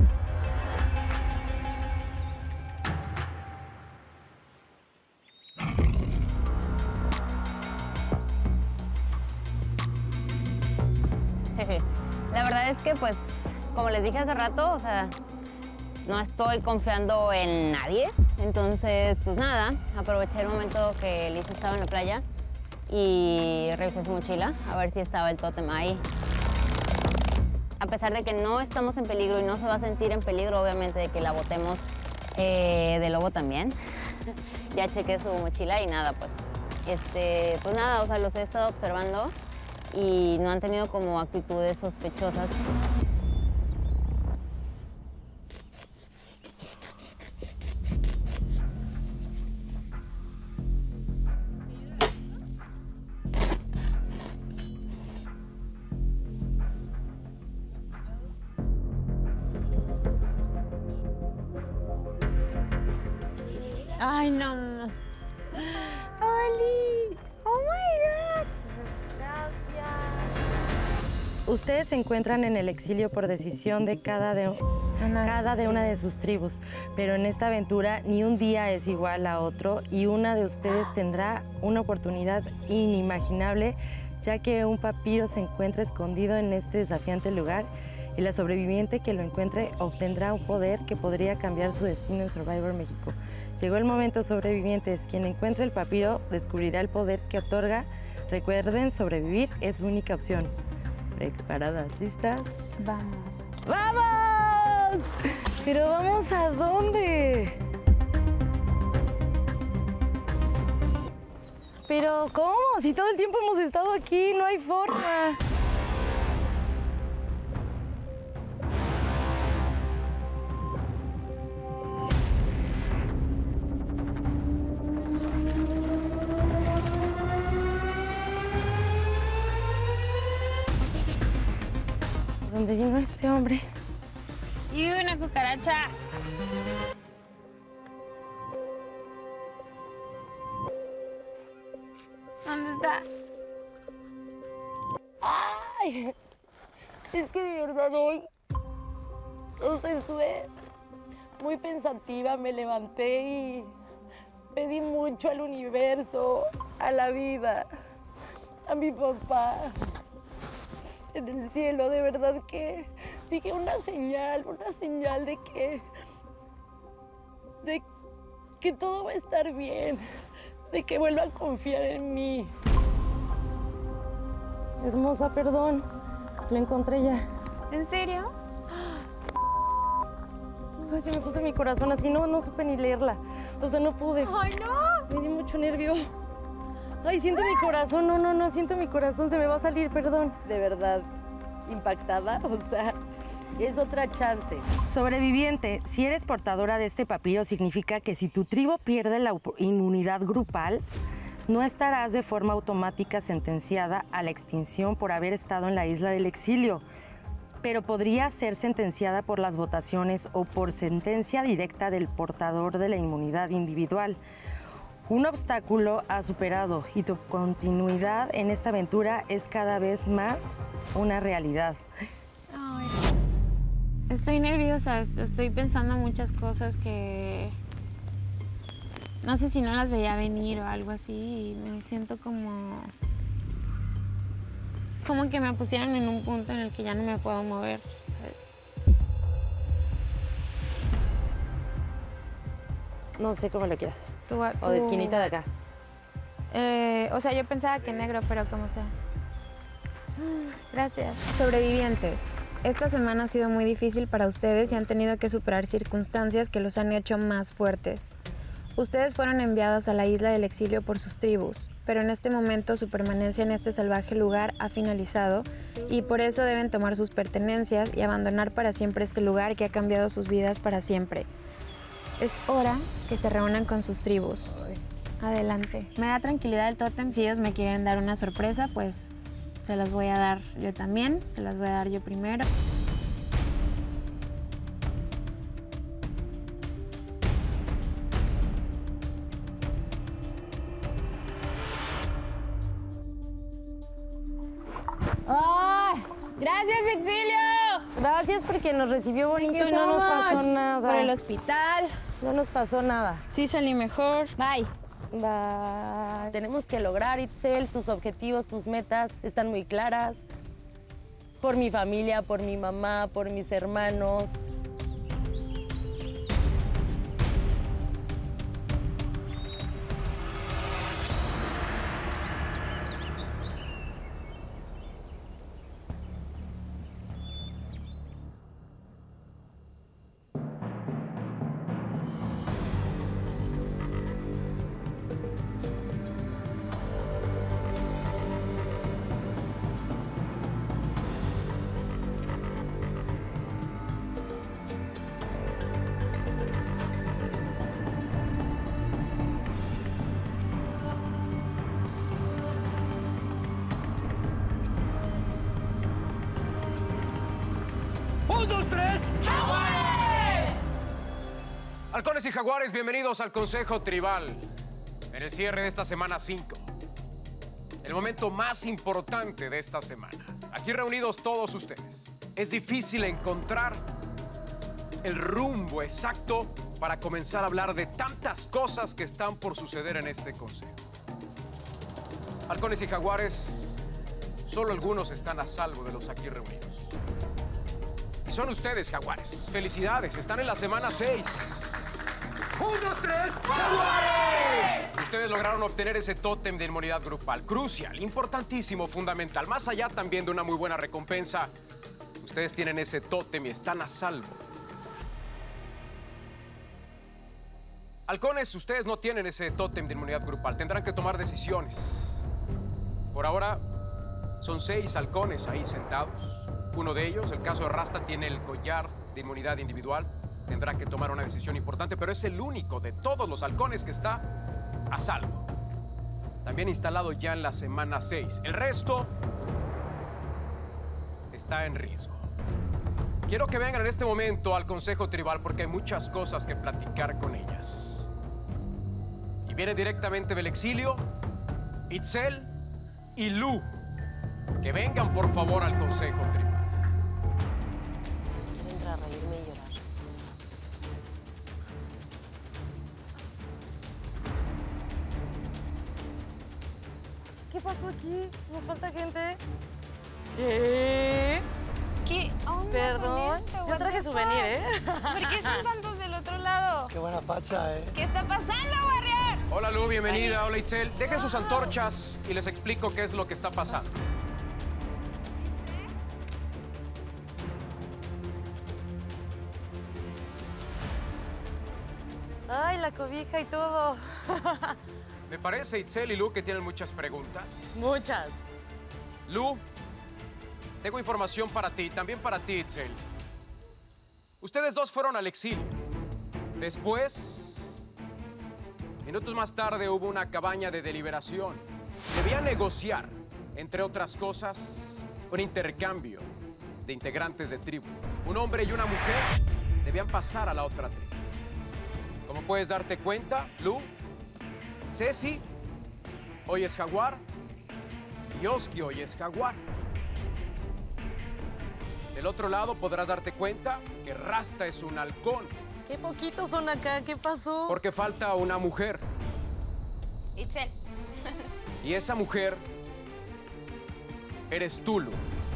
La verdad es que, pues, como les dije hace rato, o sea, no estoy confiando en nadie. Entonces, pues nada, aproveché el momento que Liz estaba en la playa y revisé su mochila a ver si estaba el tótem ahí. A pesar de que no estamos en peligro y no se va a sentir en peligro, obviamente, de que la botemos eh, de lobo también. Ya chequé su mochila y nada, pues, este, pues nada, o sea, los he estado observando y no han tenido como actitudes sospechosas. Ay, no. Oli. Oh my God. Ustedes se encuentran en el exilio por decisión de cada de, cada de una de sus tribus, pero en esta aventura ni un día es igual a otro y una de ustedes tendrá una oportunidad inimaginable, ya que un papiro se encuentra escondido en este desafiante lugar y la sobreviviente que lo encuentre obtendrá un poder que podría cambiar su destino en Survivor México. Llegó el momento, sobrevivientes. Quien encuentre el papiro descubrirá el poder que otorga. Recuerden, sobrevivir es su única opción. ¿Preparadas? ¿Listas? Vamos. ¡Vamos! ¿Pero vamos a dónde? Pero, ¿cómo? Si todo el tiempo hemos estado aquí, no hay forma. ¿Dónde vino este hombre? Y una cucaracha. ¿Dónde está? ¡Ay! Es que de verdad hoy, o sea, estuve muy pensativa, me levanté y pedí mucho al universo, a la vida, a mi papá, en el cielo, de verdad que dije una señal, una señal de que, de que todo va a estar bien, de que vuelva a confiar en mí. Hermosa, perdón, la encontré ya. ¿En serio? Ay, se me puso mi corazón así, no, no supe ni leerla. O sea, no pude. ¡Ay, no! Me dio mucho nervio. Ay, siento mi corazón, no, no, no, siento mi corazón, se me va a salir, perdón. De verdad, impactada, o sea, es otra chance. Sobreviviente, si eres portadora de este papiro, significa que si tu tribu pierde la inmunidad grupal, no estarás de forma automática sentenciada a la extinción por haber estado en la isla del exilio, pero podría ser sentenciada por las votaciones o por sentencia directa del portador de la inmunidad individual. Un obstáculo has superado y tu continuidad en esta aventura es cada vez más una realidad. Ay. Estoy nerviosa, estoy pensando muchas cosas que no sé si no las veía venir o algo así y me siento como como que me pusieron en un punto en el que ya no me puedo mover, ¿sabes? No sé cómo lo quieras. Tú, tú... O de esquinita de acá. Eh, o sea, yo pensaba que negro, pero como sea. Gracias. Sobrevivientes. Esta semana ha sido muy difícil para ustedes y han tenido que superar circunstancias que los han hecho más fuertes. Ustedes fueron enviadas a la isla del exilio por sus tribus, pero en este momento su permanencia en este salvaje lugar ha finalizado y por eso deben tomar sus pertenencias y abandonar para siempre este lugar que ha cambiado sus vidas para siempre. Es hora que se reúnan con sus tribus. Adelante. Me da tranquilidad el tótem. Si ellos me quieren dar una sorpresa, pues se las voy a dar yo también. Se las voy a dar yo primero. ¡Ay! ¡Gracias, Exilio! Gracias porque nos recibió bonito y no nos pasó nada. Por el hospital. No nos pasó nada. Sí salí mejor. Bye. Bye. Tenemos que lograr, Itzel, tus objetivos, tus metas están muy claras. Por mi familia, por mi mamá, por mis hermanos. ¡Un, dos, tres! ¡Jaguares! Halcones y jaguares, bienvenidos al Consejo Tribal. En el cierre de esta semana cinco. El momento más importante de esta semana. Aquí reunidos todos ustedes. Es difícil encontrar el rumbo exacto para comenzar a hablar de tantas cosas que están por suceder en este consejo. Halcones y jaguares, solo algunos están a salvo de los aquí reunidos. Y son ustedes, jaguares. Felicidades, están en la semana seis. ¡Un, dos, tres! ¡Jaguares! Ustedes lograron obtener ese tótem de inmunidad grupal. Crucial, importantísimo, fundamental. Más allá también de una muy buena recompensa, ustedes tienen ese tótem y están a salvo. Halcones, ustedes no tienen ese tótem de inmunidad grupal. Tendrán que tomar decisiones. Por ahora, son seis halcones ahí sentados. Uno de ellos, el caso de Rasta, tiene el collar de inmunidad individual. Tendrá que tomar una decisión importante, pero es el único de todos los halcones que está a salvo. También instalado ya en la semana seis. El resto está en riesgo. Quiero que vengan en este momento al Consejo Tribal porque hay muchas cosas que platicar con ellas. Y viene directamente del exilio, Itzel y Lu. Que vengan por favor al Consejo Tribal. Quiero entrar a reírme y llorar. ¿Qué pasó aquí? ¿Nos falta gente? ¿Qué? ¿Qué onda Perdón, con esto? yo What traje the souvenir, fuck? ¿eh? ¿Por qué son tantos del otro lado? Qué buena facha, ¿eh? ¿Qué está pasando, Warrior? Hola Lu, bienvenida. Hola Itzel. Dejen sus antorchas y les explico qué es lo que está pasando. Ay, la cobija y todo. Me parece, Itzel y Lu, que tienen muchas preguntas. Muchas. Lu, tengo información para ti, también para ti, Itzel. Ustedes dos fueron al exilio. Después, minutos más tarde, hubo una cabaña de deliberación. Debían negociar, entre otras cosas, un intercambio de integrantes de tribu. Un hombre y una mujer debían pasar a la otra tribu. Como puedes darte cuenta, Lu, Ceci hoy es jaguar y Oski hoy es jaguar. Del otro lado podrás darte cuenta que Rasta es un halcón. Qué poquitos son acá, ¿qué pasó? Porque falta una mujer. Itzel. Y esa mujer eres tú, Lu.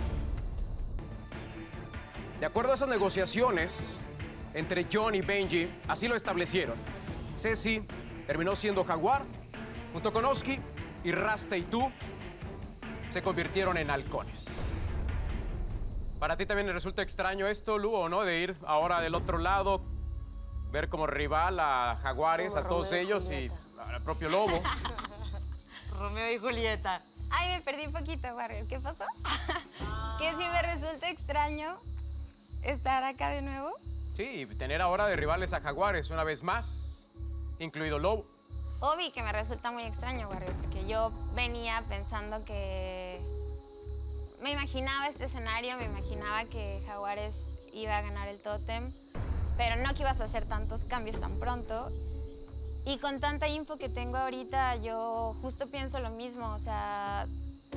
De acuerdo a esas negociaciones entre John y Benji, así lo establecieron. Ceci terminó siendo jaguar, junto con Oski, y Rasta y tú se convirtieron en halcones. ¿Para ti también resulta extraño esto, Lu, o no? De ir ahora del otro lado, ver como rival a jaguares, como a todos Romeo ellos y, y al propio lobo. Romeo y Julieta. Ay, me perdí un poquito, Warrior. ¿Qué pasó? Que si me resulta extraño estar acá de nuevo. Sí, tener ahora de rivales a jaguares una vez más, incluido lobo. Obvio que me resulta muy extraño, Warrior, porque yo venía pensando que... Me imaginaba este escenario, me imaginaba que Jaguares iba a ganar el tótem, pero no que ibas a hacer tantos cambios tan pronto. Y con tanta info que tengo ahorita, yo justo pienso lo mismo, o sea...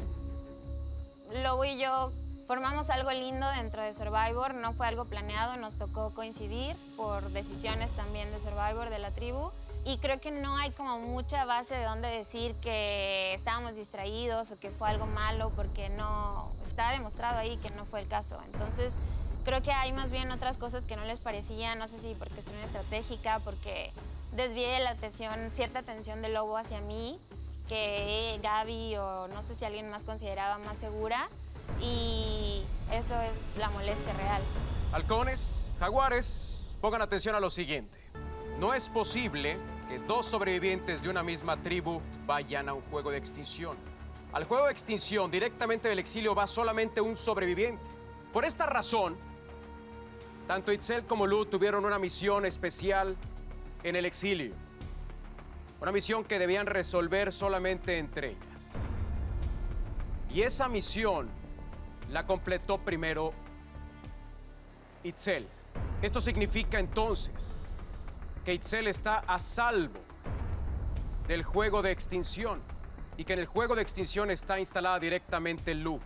Lobo y yo formamos algo lindo dentro de Survivor, no fue algo planeado, nos tocó coincidir por decisiones también de Survivor, de la tribu. Y creo que no hay como mucha base de dónde decir que estábamos distraídos o que fue algo malo, porque no, está demostrado ahí que no fue el caso. Entonces, creo que hay más bien otras cosas que no les parecían, no sé si por cuestión estratégica, porque desvié la atención, cierta atención del lobo hacia mí, que Gaby o no sé si alguien más consideraba más segura, y eso es la molestia real. Halcones, jaguares, pongan atención a lo siguiente. No es posible que dos sobrevivientes de una misma tribu vayan a un juego de extinción. Al juego de extinción, directamente del exilio, va solamente un sobreviviente. Por esta razón, tanto Itzel como Lu tuvieron una misión especial en el exilio. Una misión que debían resolver solamente entre ellas. Y esa misión la completó primero Itzel. Esto significa entonces que Itzel está a salvo del juego de extinción y que en el juego de extinción está instalada directamente Lu.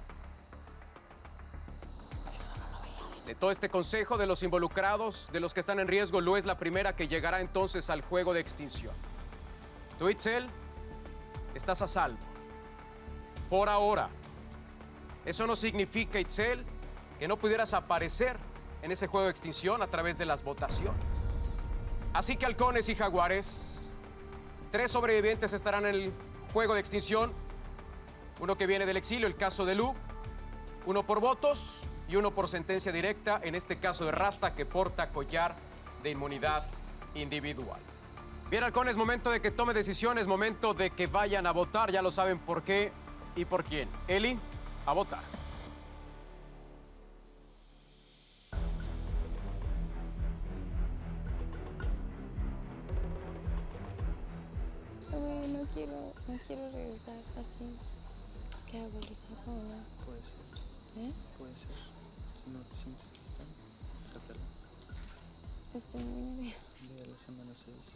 De todo este consejo de los involucrados, de los que están en riesgo, Lu es la primera que llegará entonces al juego de extinción. Tú, Itzel, estás a salvo. Por ahora. Eso no significa, Itzel, que no pudieras aparecer en ese juego de extinción a través de las votaciones. Así que halcones y jaguares, tres sobrevivientes estarán en el juego de extinción. Uno que viene del exilio, el caso de Lu, uno por votos y uno por sentencia directa, en este caso de Rasta, que porta collar de inmunidad individual. Bien, Halcón, es momento de que tome decisiones, momento de que vayan a votar. Ya lo saben por qué y por quién. Eli, a votar. Ay, no quiero, no quiero regresar así. ¿Qué hago? ¿Le saco o no? Puede ser. ¿Eh? Puede ser. Si no te sientes lista, sácala. Estoy muy nerviosa. Día de la semana seis.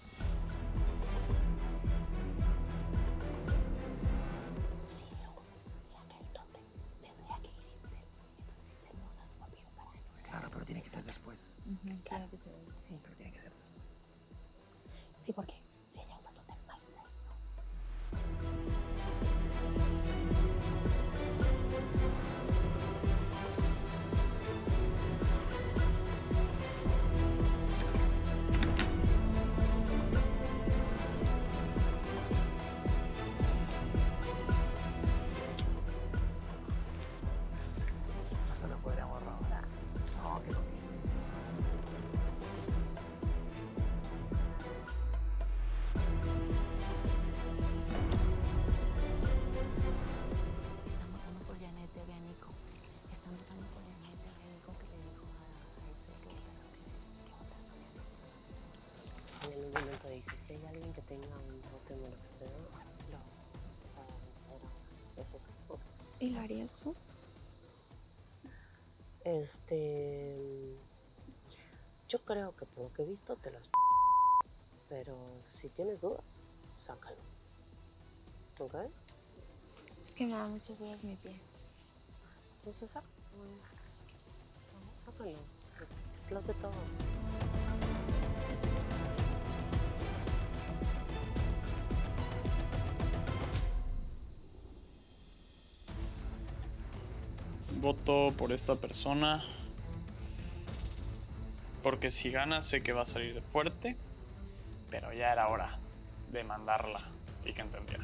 Claro, pero tiene que ser después. Uh-huh, claro que sí. Sí. Pero tiene que ser después. Sí, porque si ella usa totem, váyanse. No se lo podríamos robar. No, que no tiene. Están votando por Janet y a Nico. Están votando por Janet y a Nico que le dijo a Itzel que En algún momento dice, si hay alguien que tenga un tótem o lo que sea, lo para vencer a esos grupos. ¿Y lo harías tú? Este... Yo creo que por lo que he visto te los... Pero si tienes dudas, sácalo. ¿Ok? Es que me da muchas dudas mi pie. Entonces sácalo. Sácalo. Que explote todo. Voto por esta persona porque si gana sé que va a salir fuerte, pero ya era hora de mandarla y que entendiera.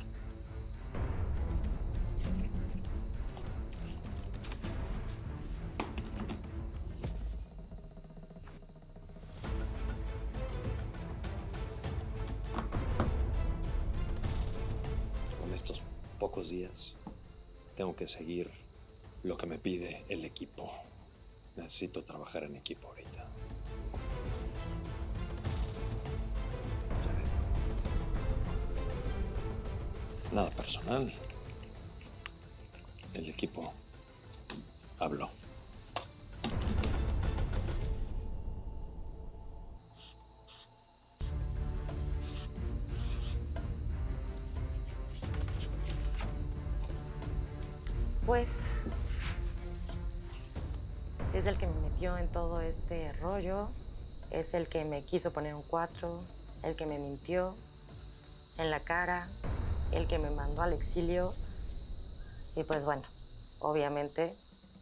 Con estos pocos días tengo que seguir lo que me pide el equipo. Necesito trabajar en equipo ahorita. Nada personal. El equipo habló. Pues es el que me metió en todo este rollo, es el que me quiso poner un cuatro, el que me mintió en la cara, el que me mandó al exilio. Y pues bueno, obviamente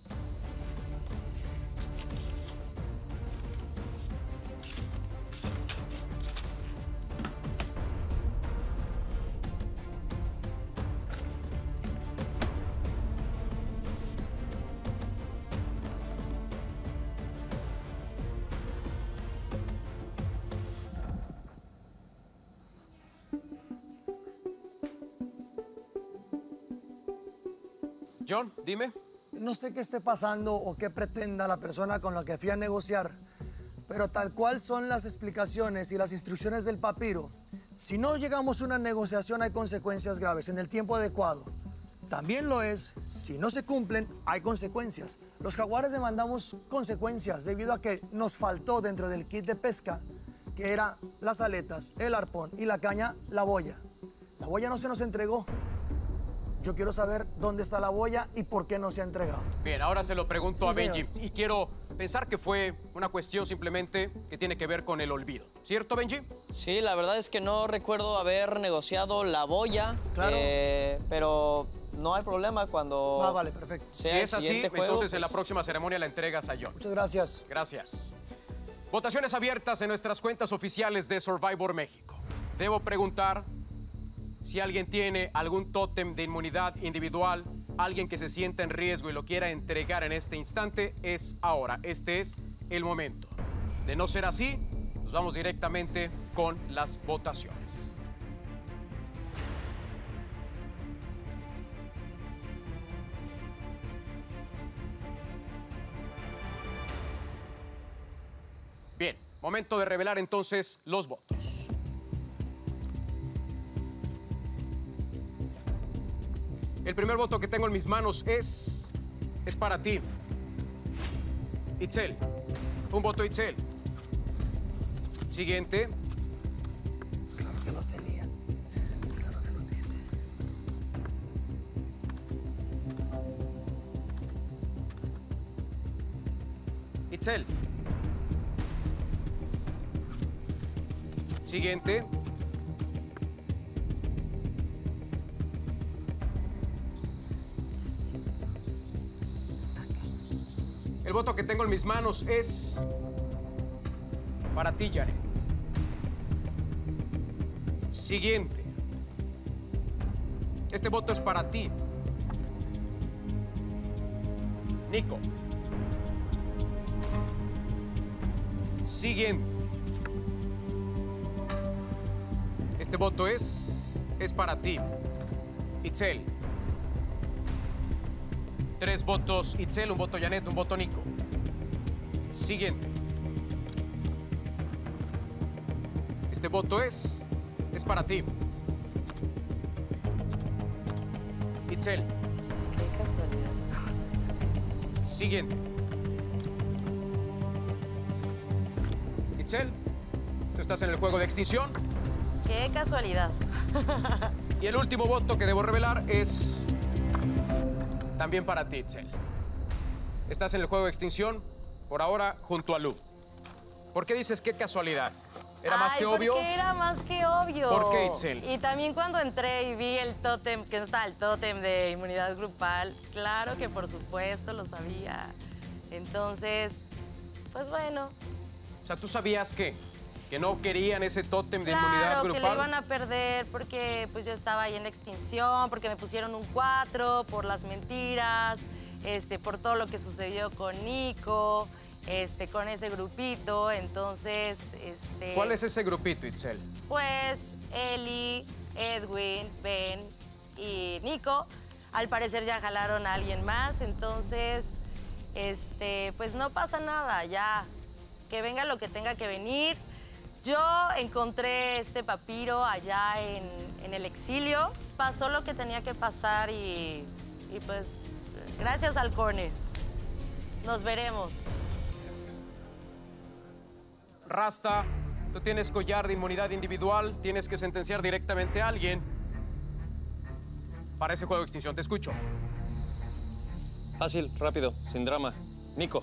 John, dime. No sé qué esté pasando o qué pretenda la persona con la que fui a negociar, pero tal cual son las explicaciones y las instrucciones del papiro, si no llegamos a una negociación hay consecuencias graves en el tiempo adecuado. También lo es, si no se cumplen, hay consecuencias. Los jaguares demandamos consecuencias debido a que nos faltó dentro del kit de pesca, que era las aletas, el arpón y la caña, la boya. La boya no se nos entregó. Yo quiero saber dónde está la boya y por qué no se ha entregado. Bien, ahora se lo pregunto Sí, a Benji. señor. Y quiero pensar que fue una cuestión simplemente que tiene que ver con el olvido. ¿Cierto, Benji? Sí, la verdad es que no recuerdo haber negociado la boya. Claro. eh, pero no hay problema cuando... Ah, vale, perfecto. Si sea el es así, siguiente juego, entonces en la pues- próxima ceremonia la entregas a John. Muchas gracias. Gracias. Votaciones abiertas en nuestras cuentas oficiales de Survivor México. Debo preguntar si alguien tiene algún tótem de inmunidad individual, alguien que se sienta en riesgo y lo quiera entregar en este instante, es ahora. Este es el momento. De no ser así, Nos vamos directamente con las votaciones. Bien, momento de revelar entonces los votos. El primer voto que tengo en mis manos es... es para ti. Itzel. Un voto, Itzel. Siguiente. Claro que lo tenía. Claro que lo tiene. Itzel. Siguiente. El voto que tengo en mis manos es para ti, Janet. Siguiente. Este voto es para ti, Nico. Siguiente. Este voto es es para ti, Itzel. Tres votos Itzel, un voto Janet, un voto Nico. Siguiente. Este voto es... es para ti. Itzel. Qué casualidad. Siguiente. Itzel, tú estás en el juego de extinción. Qué casualidad. Y el último voto que debo revelar es... también para ti, Itzel. Estás en el juego de extinción, por ahora, junto a Lu. ¿Por qué dices qué casualidad? ¿Era más Ay, que obvio? Porque era más que obvio. ¿Por qué, Itzel? Y también cuando entré y vi el tótem, que no estaba el tótem de inmunidad grupal, claro que por supuesto lo sabía. Entonces, pues bueno. O sea, ¿tú sabías qué? ¿Que no querían ese tótem de inmunidad Claro, grupal? que lo iban a perder porque pues yo estaba ahí en extinción, porque me pusieron un cuatro por las mentiras, este, por todo lo que sucedió con Nico, este, con ese grupito. Entonces, este... ¿Cuál es ese grupito, Itzel? Pues Eli, Edwin, Ben y Nico. Al parecer ya jalaron a alguien más, entonces, este, pues no pasa nada, ya. Que venga lo que tenga que venir. Yo encontré este papiro allá en, en el exilio. Pasó lo que tenía que pasar y, y pues, gracias, halcones. Nos veremos. Rasta, tú tienes collar de inmunidad individual, tienes que sentenciar directamente a alguien para ese juego de extinción. Te escucho. Fácil, rápido, sin drama. Nico.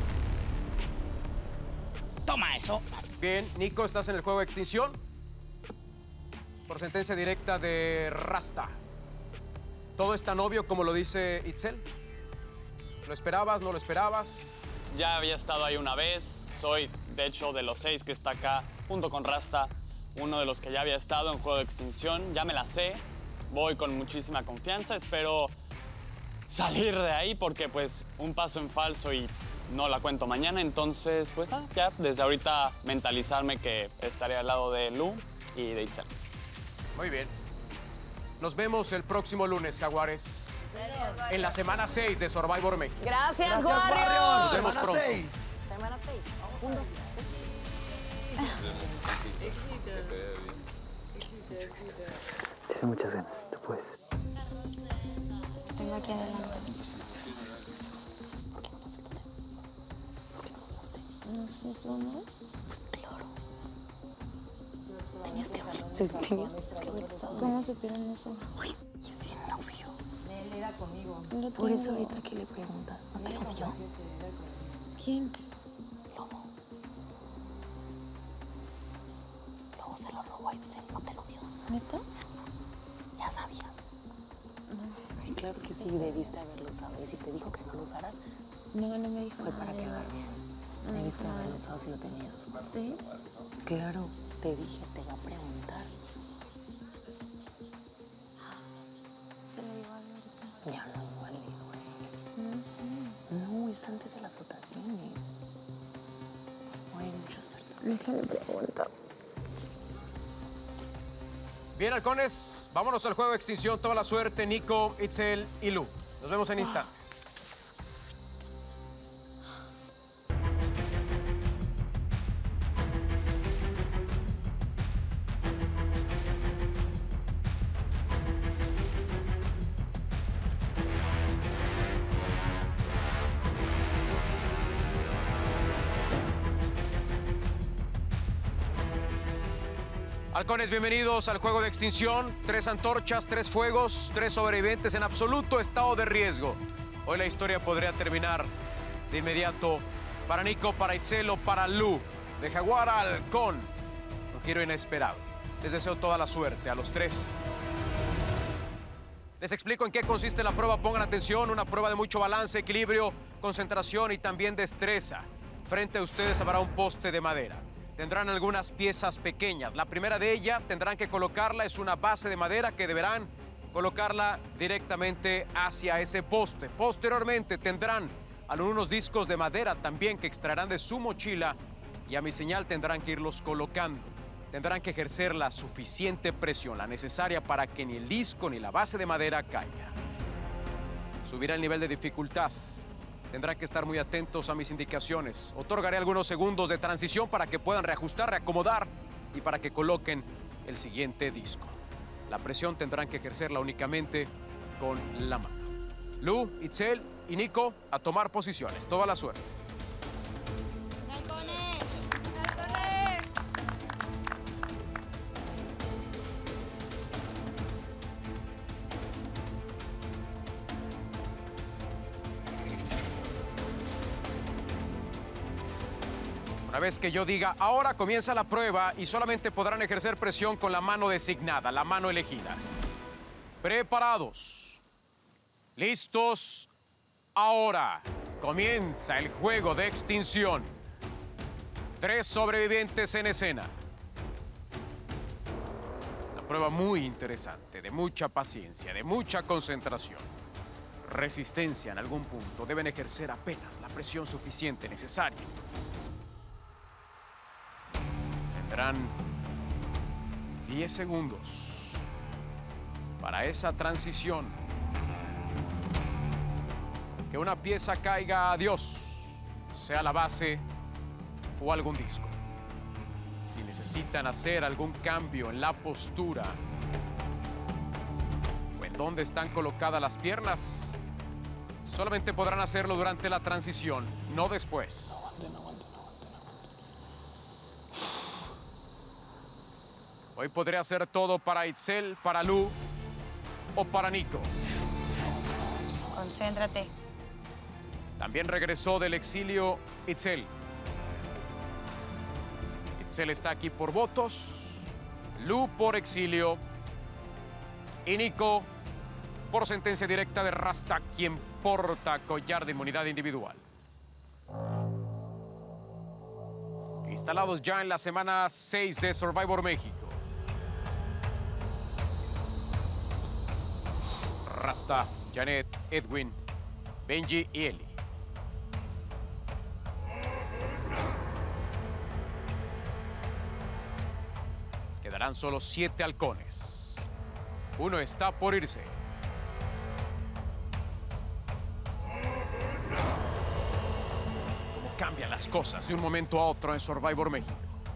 Toma eso. Bien, Nico, estás en el juego de extinción. Por sentencia directa de Rasta. ¿Todo es tan obvio como lo dice Itzel? ¿Lo esperabas, no lo esperabas? Ya había estado ahí una vez. Soy, de hecho, de los seis que está acá, junto con Rasta, uno de los que ya había estado en juego de extinción. Ya me la sé. Voy con muchísima confianza. Espero salir de ahí porque, pues, un paso en falso y no la cuento mañana. Entonces, pues nada, ya desde ahorita mentalizarme que estaré al lado de Lu y de Itzel. Muy bien. Nos vemos el próximo lunes, Jaguares. En la semana seis de Survivor México. Gracias, Gracias, Warriors. Warriors. Nos vemos Semana pronto. seis. Semana seis. Un, dos. Tienes muchas ganas, tú puedes. Tengo aquí adelante. ¿No sé, esto no? Pues claro. Tenías que verlo. Sí, tenías, tenías que haberlo pasado. ¿Cómo supieron eso? Uy, y es bien obvio. Él era conmigo. Por eso ahorita que le preguntas, ¿no te lo dio? ¿Quién? Lobo. Lobo se lo robó a Itzel, no te lo dio. ¿Neta? Ya sabías. Ay, claro que sí, debiste haberlo usado. Y si te dijo que no lo usaras, No, no me dijo fue nada para de quedar nada. bien. No me Debiste dijo nada. haberlo usado si lo tenías. ¿Sí? Claro, te dije, te va a preguntar. Se lo digo a Alberto. Ya no vale, güey. No sé. No, es antes de las votaciones. Güey, mucho cierto. Déjale preguntar. Bien, halcones, vámonos al juego de extinción. Toda la suerte, Nico, Itzel y Lu. Nos vemos en instantes. Halcones, bienvenidos al juego de extinción. Tres antorchas, tres fuegos, tres sobrevivientes en absoluto estado de riesgo. Hoy la historia podría terminar de inmediato para Nico, para Itzel o para Lu. De jaguar a halcón, un giro inesperado. Les deseo toda la suerte a los tres. Les explico en qué consiste la prueba. Pongan atención, una prueba de mucho balance, equilibrio, concentración y también destreza. Frente a ustedes habrá un poste de madera. Tendrán algunas piezas pequeñas. La primera de ellas tendrán que colocarla, es una base de madera que deberán colocarla directamente hacia ese poste. Posteriormente tendrán algunos discos de madera también que extraerán de su mochila y a mi señal tendrán que irlos colocando. Tendrán que ejercer la suficiente presión, la necesaria para que ni el disco ni la base de madera caiga. Subirá el nivel de dificultad. Tendrán que estar muy atentos a mis indicaciones. Otorgaré algunos segundos de transición para que puedan reajustar, reacomodar y para que coloquen el siguiente disco. La presión tendrán que ejercerla únicamente con la mano. Lu, Itzel y Nico a tomar posiciones. Toda la suerte. Una vez que yo diga, ahora comienza la prueba y solamente podrán ejercer presión con la mano designada, la mano elegida. Preparados. Listos. Ahora comienza el juego de extinción. Tres sobrevivientes en escena. Una prueba muy interesante, de mucha paciencia, de mucha concentración. Resistencia en algún punto. Deben ejercer apenas la presión suficiente necesaria. Tendrán diez segundos para esa transición. Que una pieza caiga a Dios, sea la base o algún disco. Si necesitan hacer algún cambio en la postura o en dónde están colocadas las piernas, solamente podrán hacerlo durante la transición, no después. Hoy podré hacer todo para Itzel, para Lu o para Nico. Concéntrate. También regresó del exilio Itzel. Itzel está aquí por votos, Lu por exilio y Nico por sentencia directa de Rasta, quien porta collar de inmunidad individual. Instalados ya en la semana seis de Survivor México. Rasta, Janet, Edwin, Benji y Eli. Quedarán solo siete halcones. Uno está por irse. Cómo cambian las cosas de un momento a otro en Survivor México.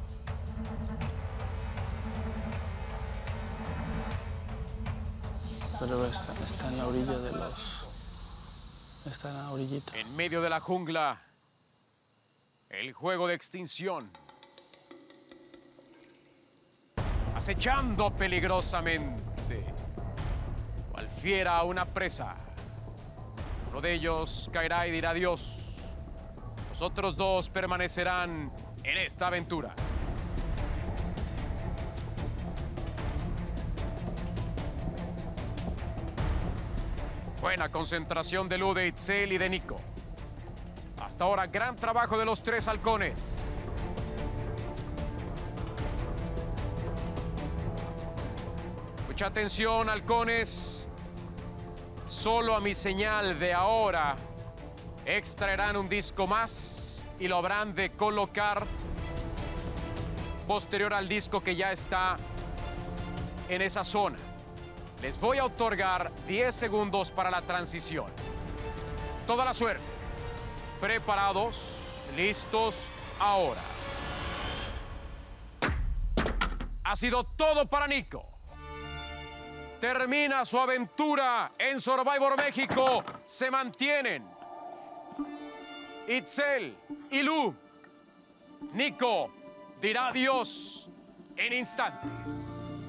Pero está, está en la orilla de los... Está en la orillita. En medio de la jungla, el juego de extinción. Acechando peligrosamente, cual fiera a una presa. Uno de ellos caerá y dirá adiós. Los otros dos permanecerán en esta aventura. Buena concentración de Lu, de Itzel y de Nico. Hasta ahora, gran trabajo de los tres halcones. Mucha atención, halcones. Solo a mi señal de ahora extraerán un disco más y lo habrán de colocar posterior al disco que ya está en esa zona. Les voy a otorgar diez segundos para la transición. Toda la suerte. Preparados, listos, ahora. Ha sido todo para Nico. Termina su aventura en Survivor México. Se mantienen Itzel y Lu. Nico dirá adiós en instantes.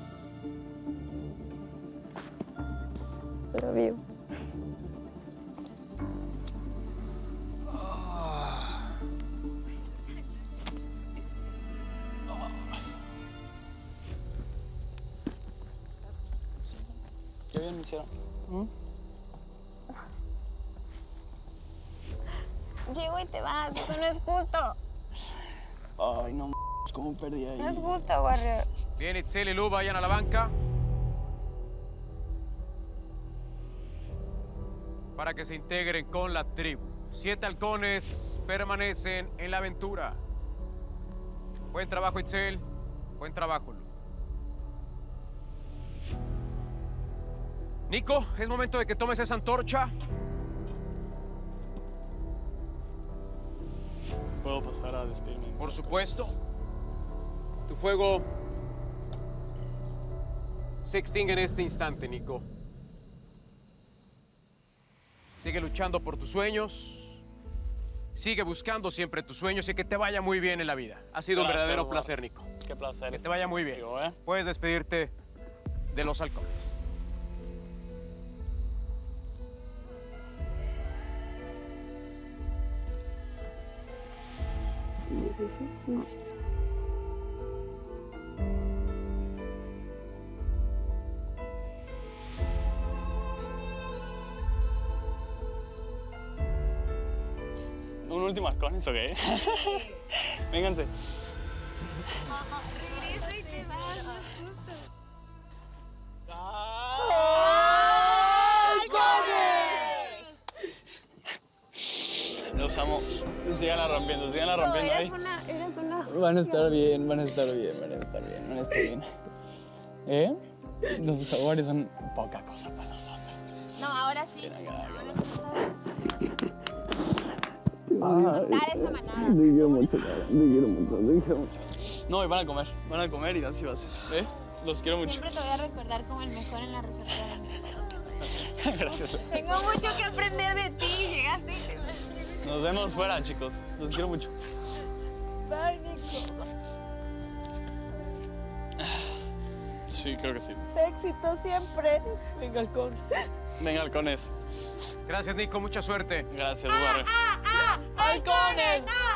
Love you. Qué bien me hicieron. ¿Mm? Llego y te vas, eso no es justo. Ay, no, cómo perdí ahí. No es justo, Warrior. Bien, Itzel y Lu, vayan a la banca. Para que se integren con la tribu. Siete halcones permanecen en la aventura. Buen trabajo, Itzel. Buen trabajo, Lu. Nico, es momento de que tomes esa antorcha. ¿Puedo pasar a despedirme? Por supuesto. Tu fuego se extingue en este instante, Nico. Sigue luchando por tus sueños. Sigue buscando siempre tus sueños y que te vaya muy bien en la vida. Ha sido un Gracias, verdadero Juan. placer, Nico. Qué placer. Que te vaya muy bien. Digo, ¿eh? Puedes despedirte de los halcones. ¿Un último halcones o qué? Vénganse. Regresa y te vas, no es justo. Los amo. Síganla rompiendo, síganla No, rompiendo eres ahí. una, eres una... Van a estar bien, van a estar bien, van a estar bien, van a estar bien. ¿Eh? Los jaguares son poca cosa para nosotros. No, ahora sí. Ahora Matar esa manada. Te quiero mucho, Lara. Te quiero mucho, te quiero mucho. No, y van a comer, van a comer y así va a ser. ¿Eh? Los quiero mucho. Siempre te voy a recordar como el mejor en la reserva de México. Gracias. Tengo mucho que aprender de ti. Llegaste y te... Nos vemos fuera, chicos. Los quiero mucho. Bye, Nico. Sí, creo que sí. Éxito siempre. Venga, halcón. Venga, halcones. Gracias, Nico. Mucha suerte. Gracias, Warrior. ¡Halcones!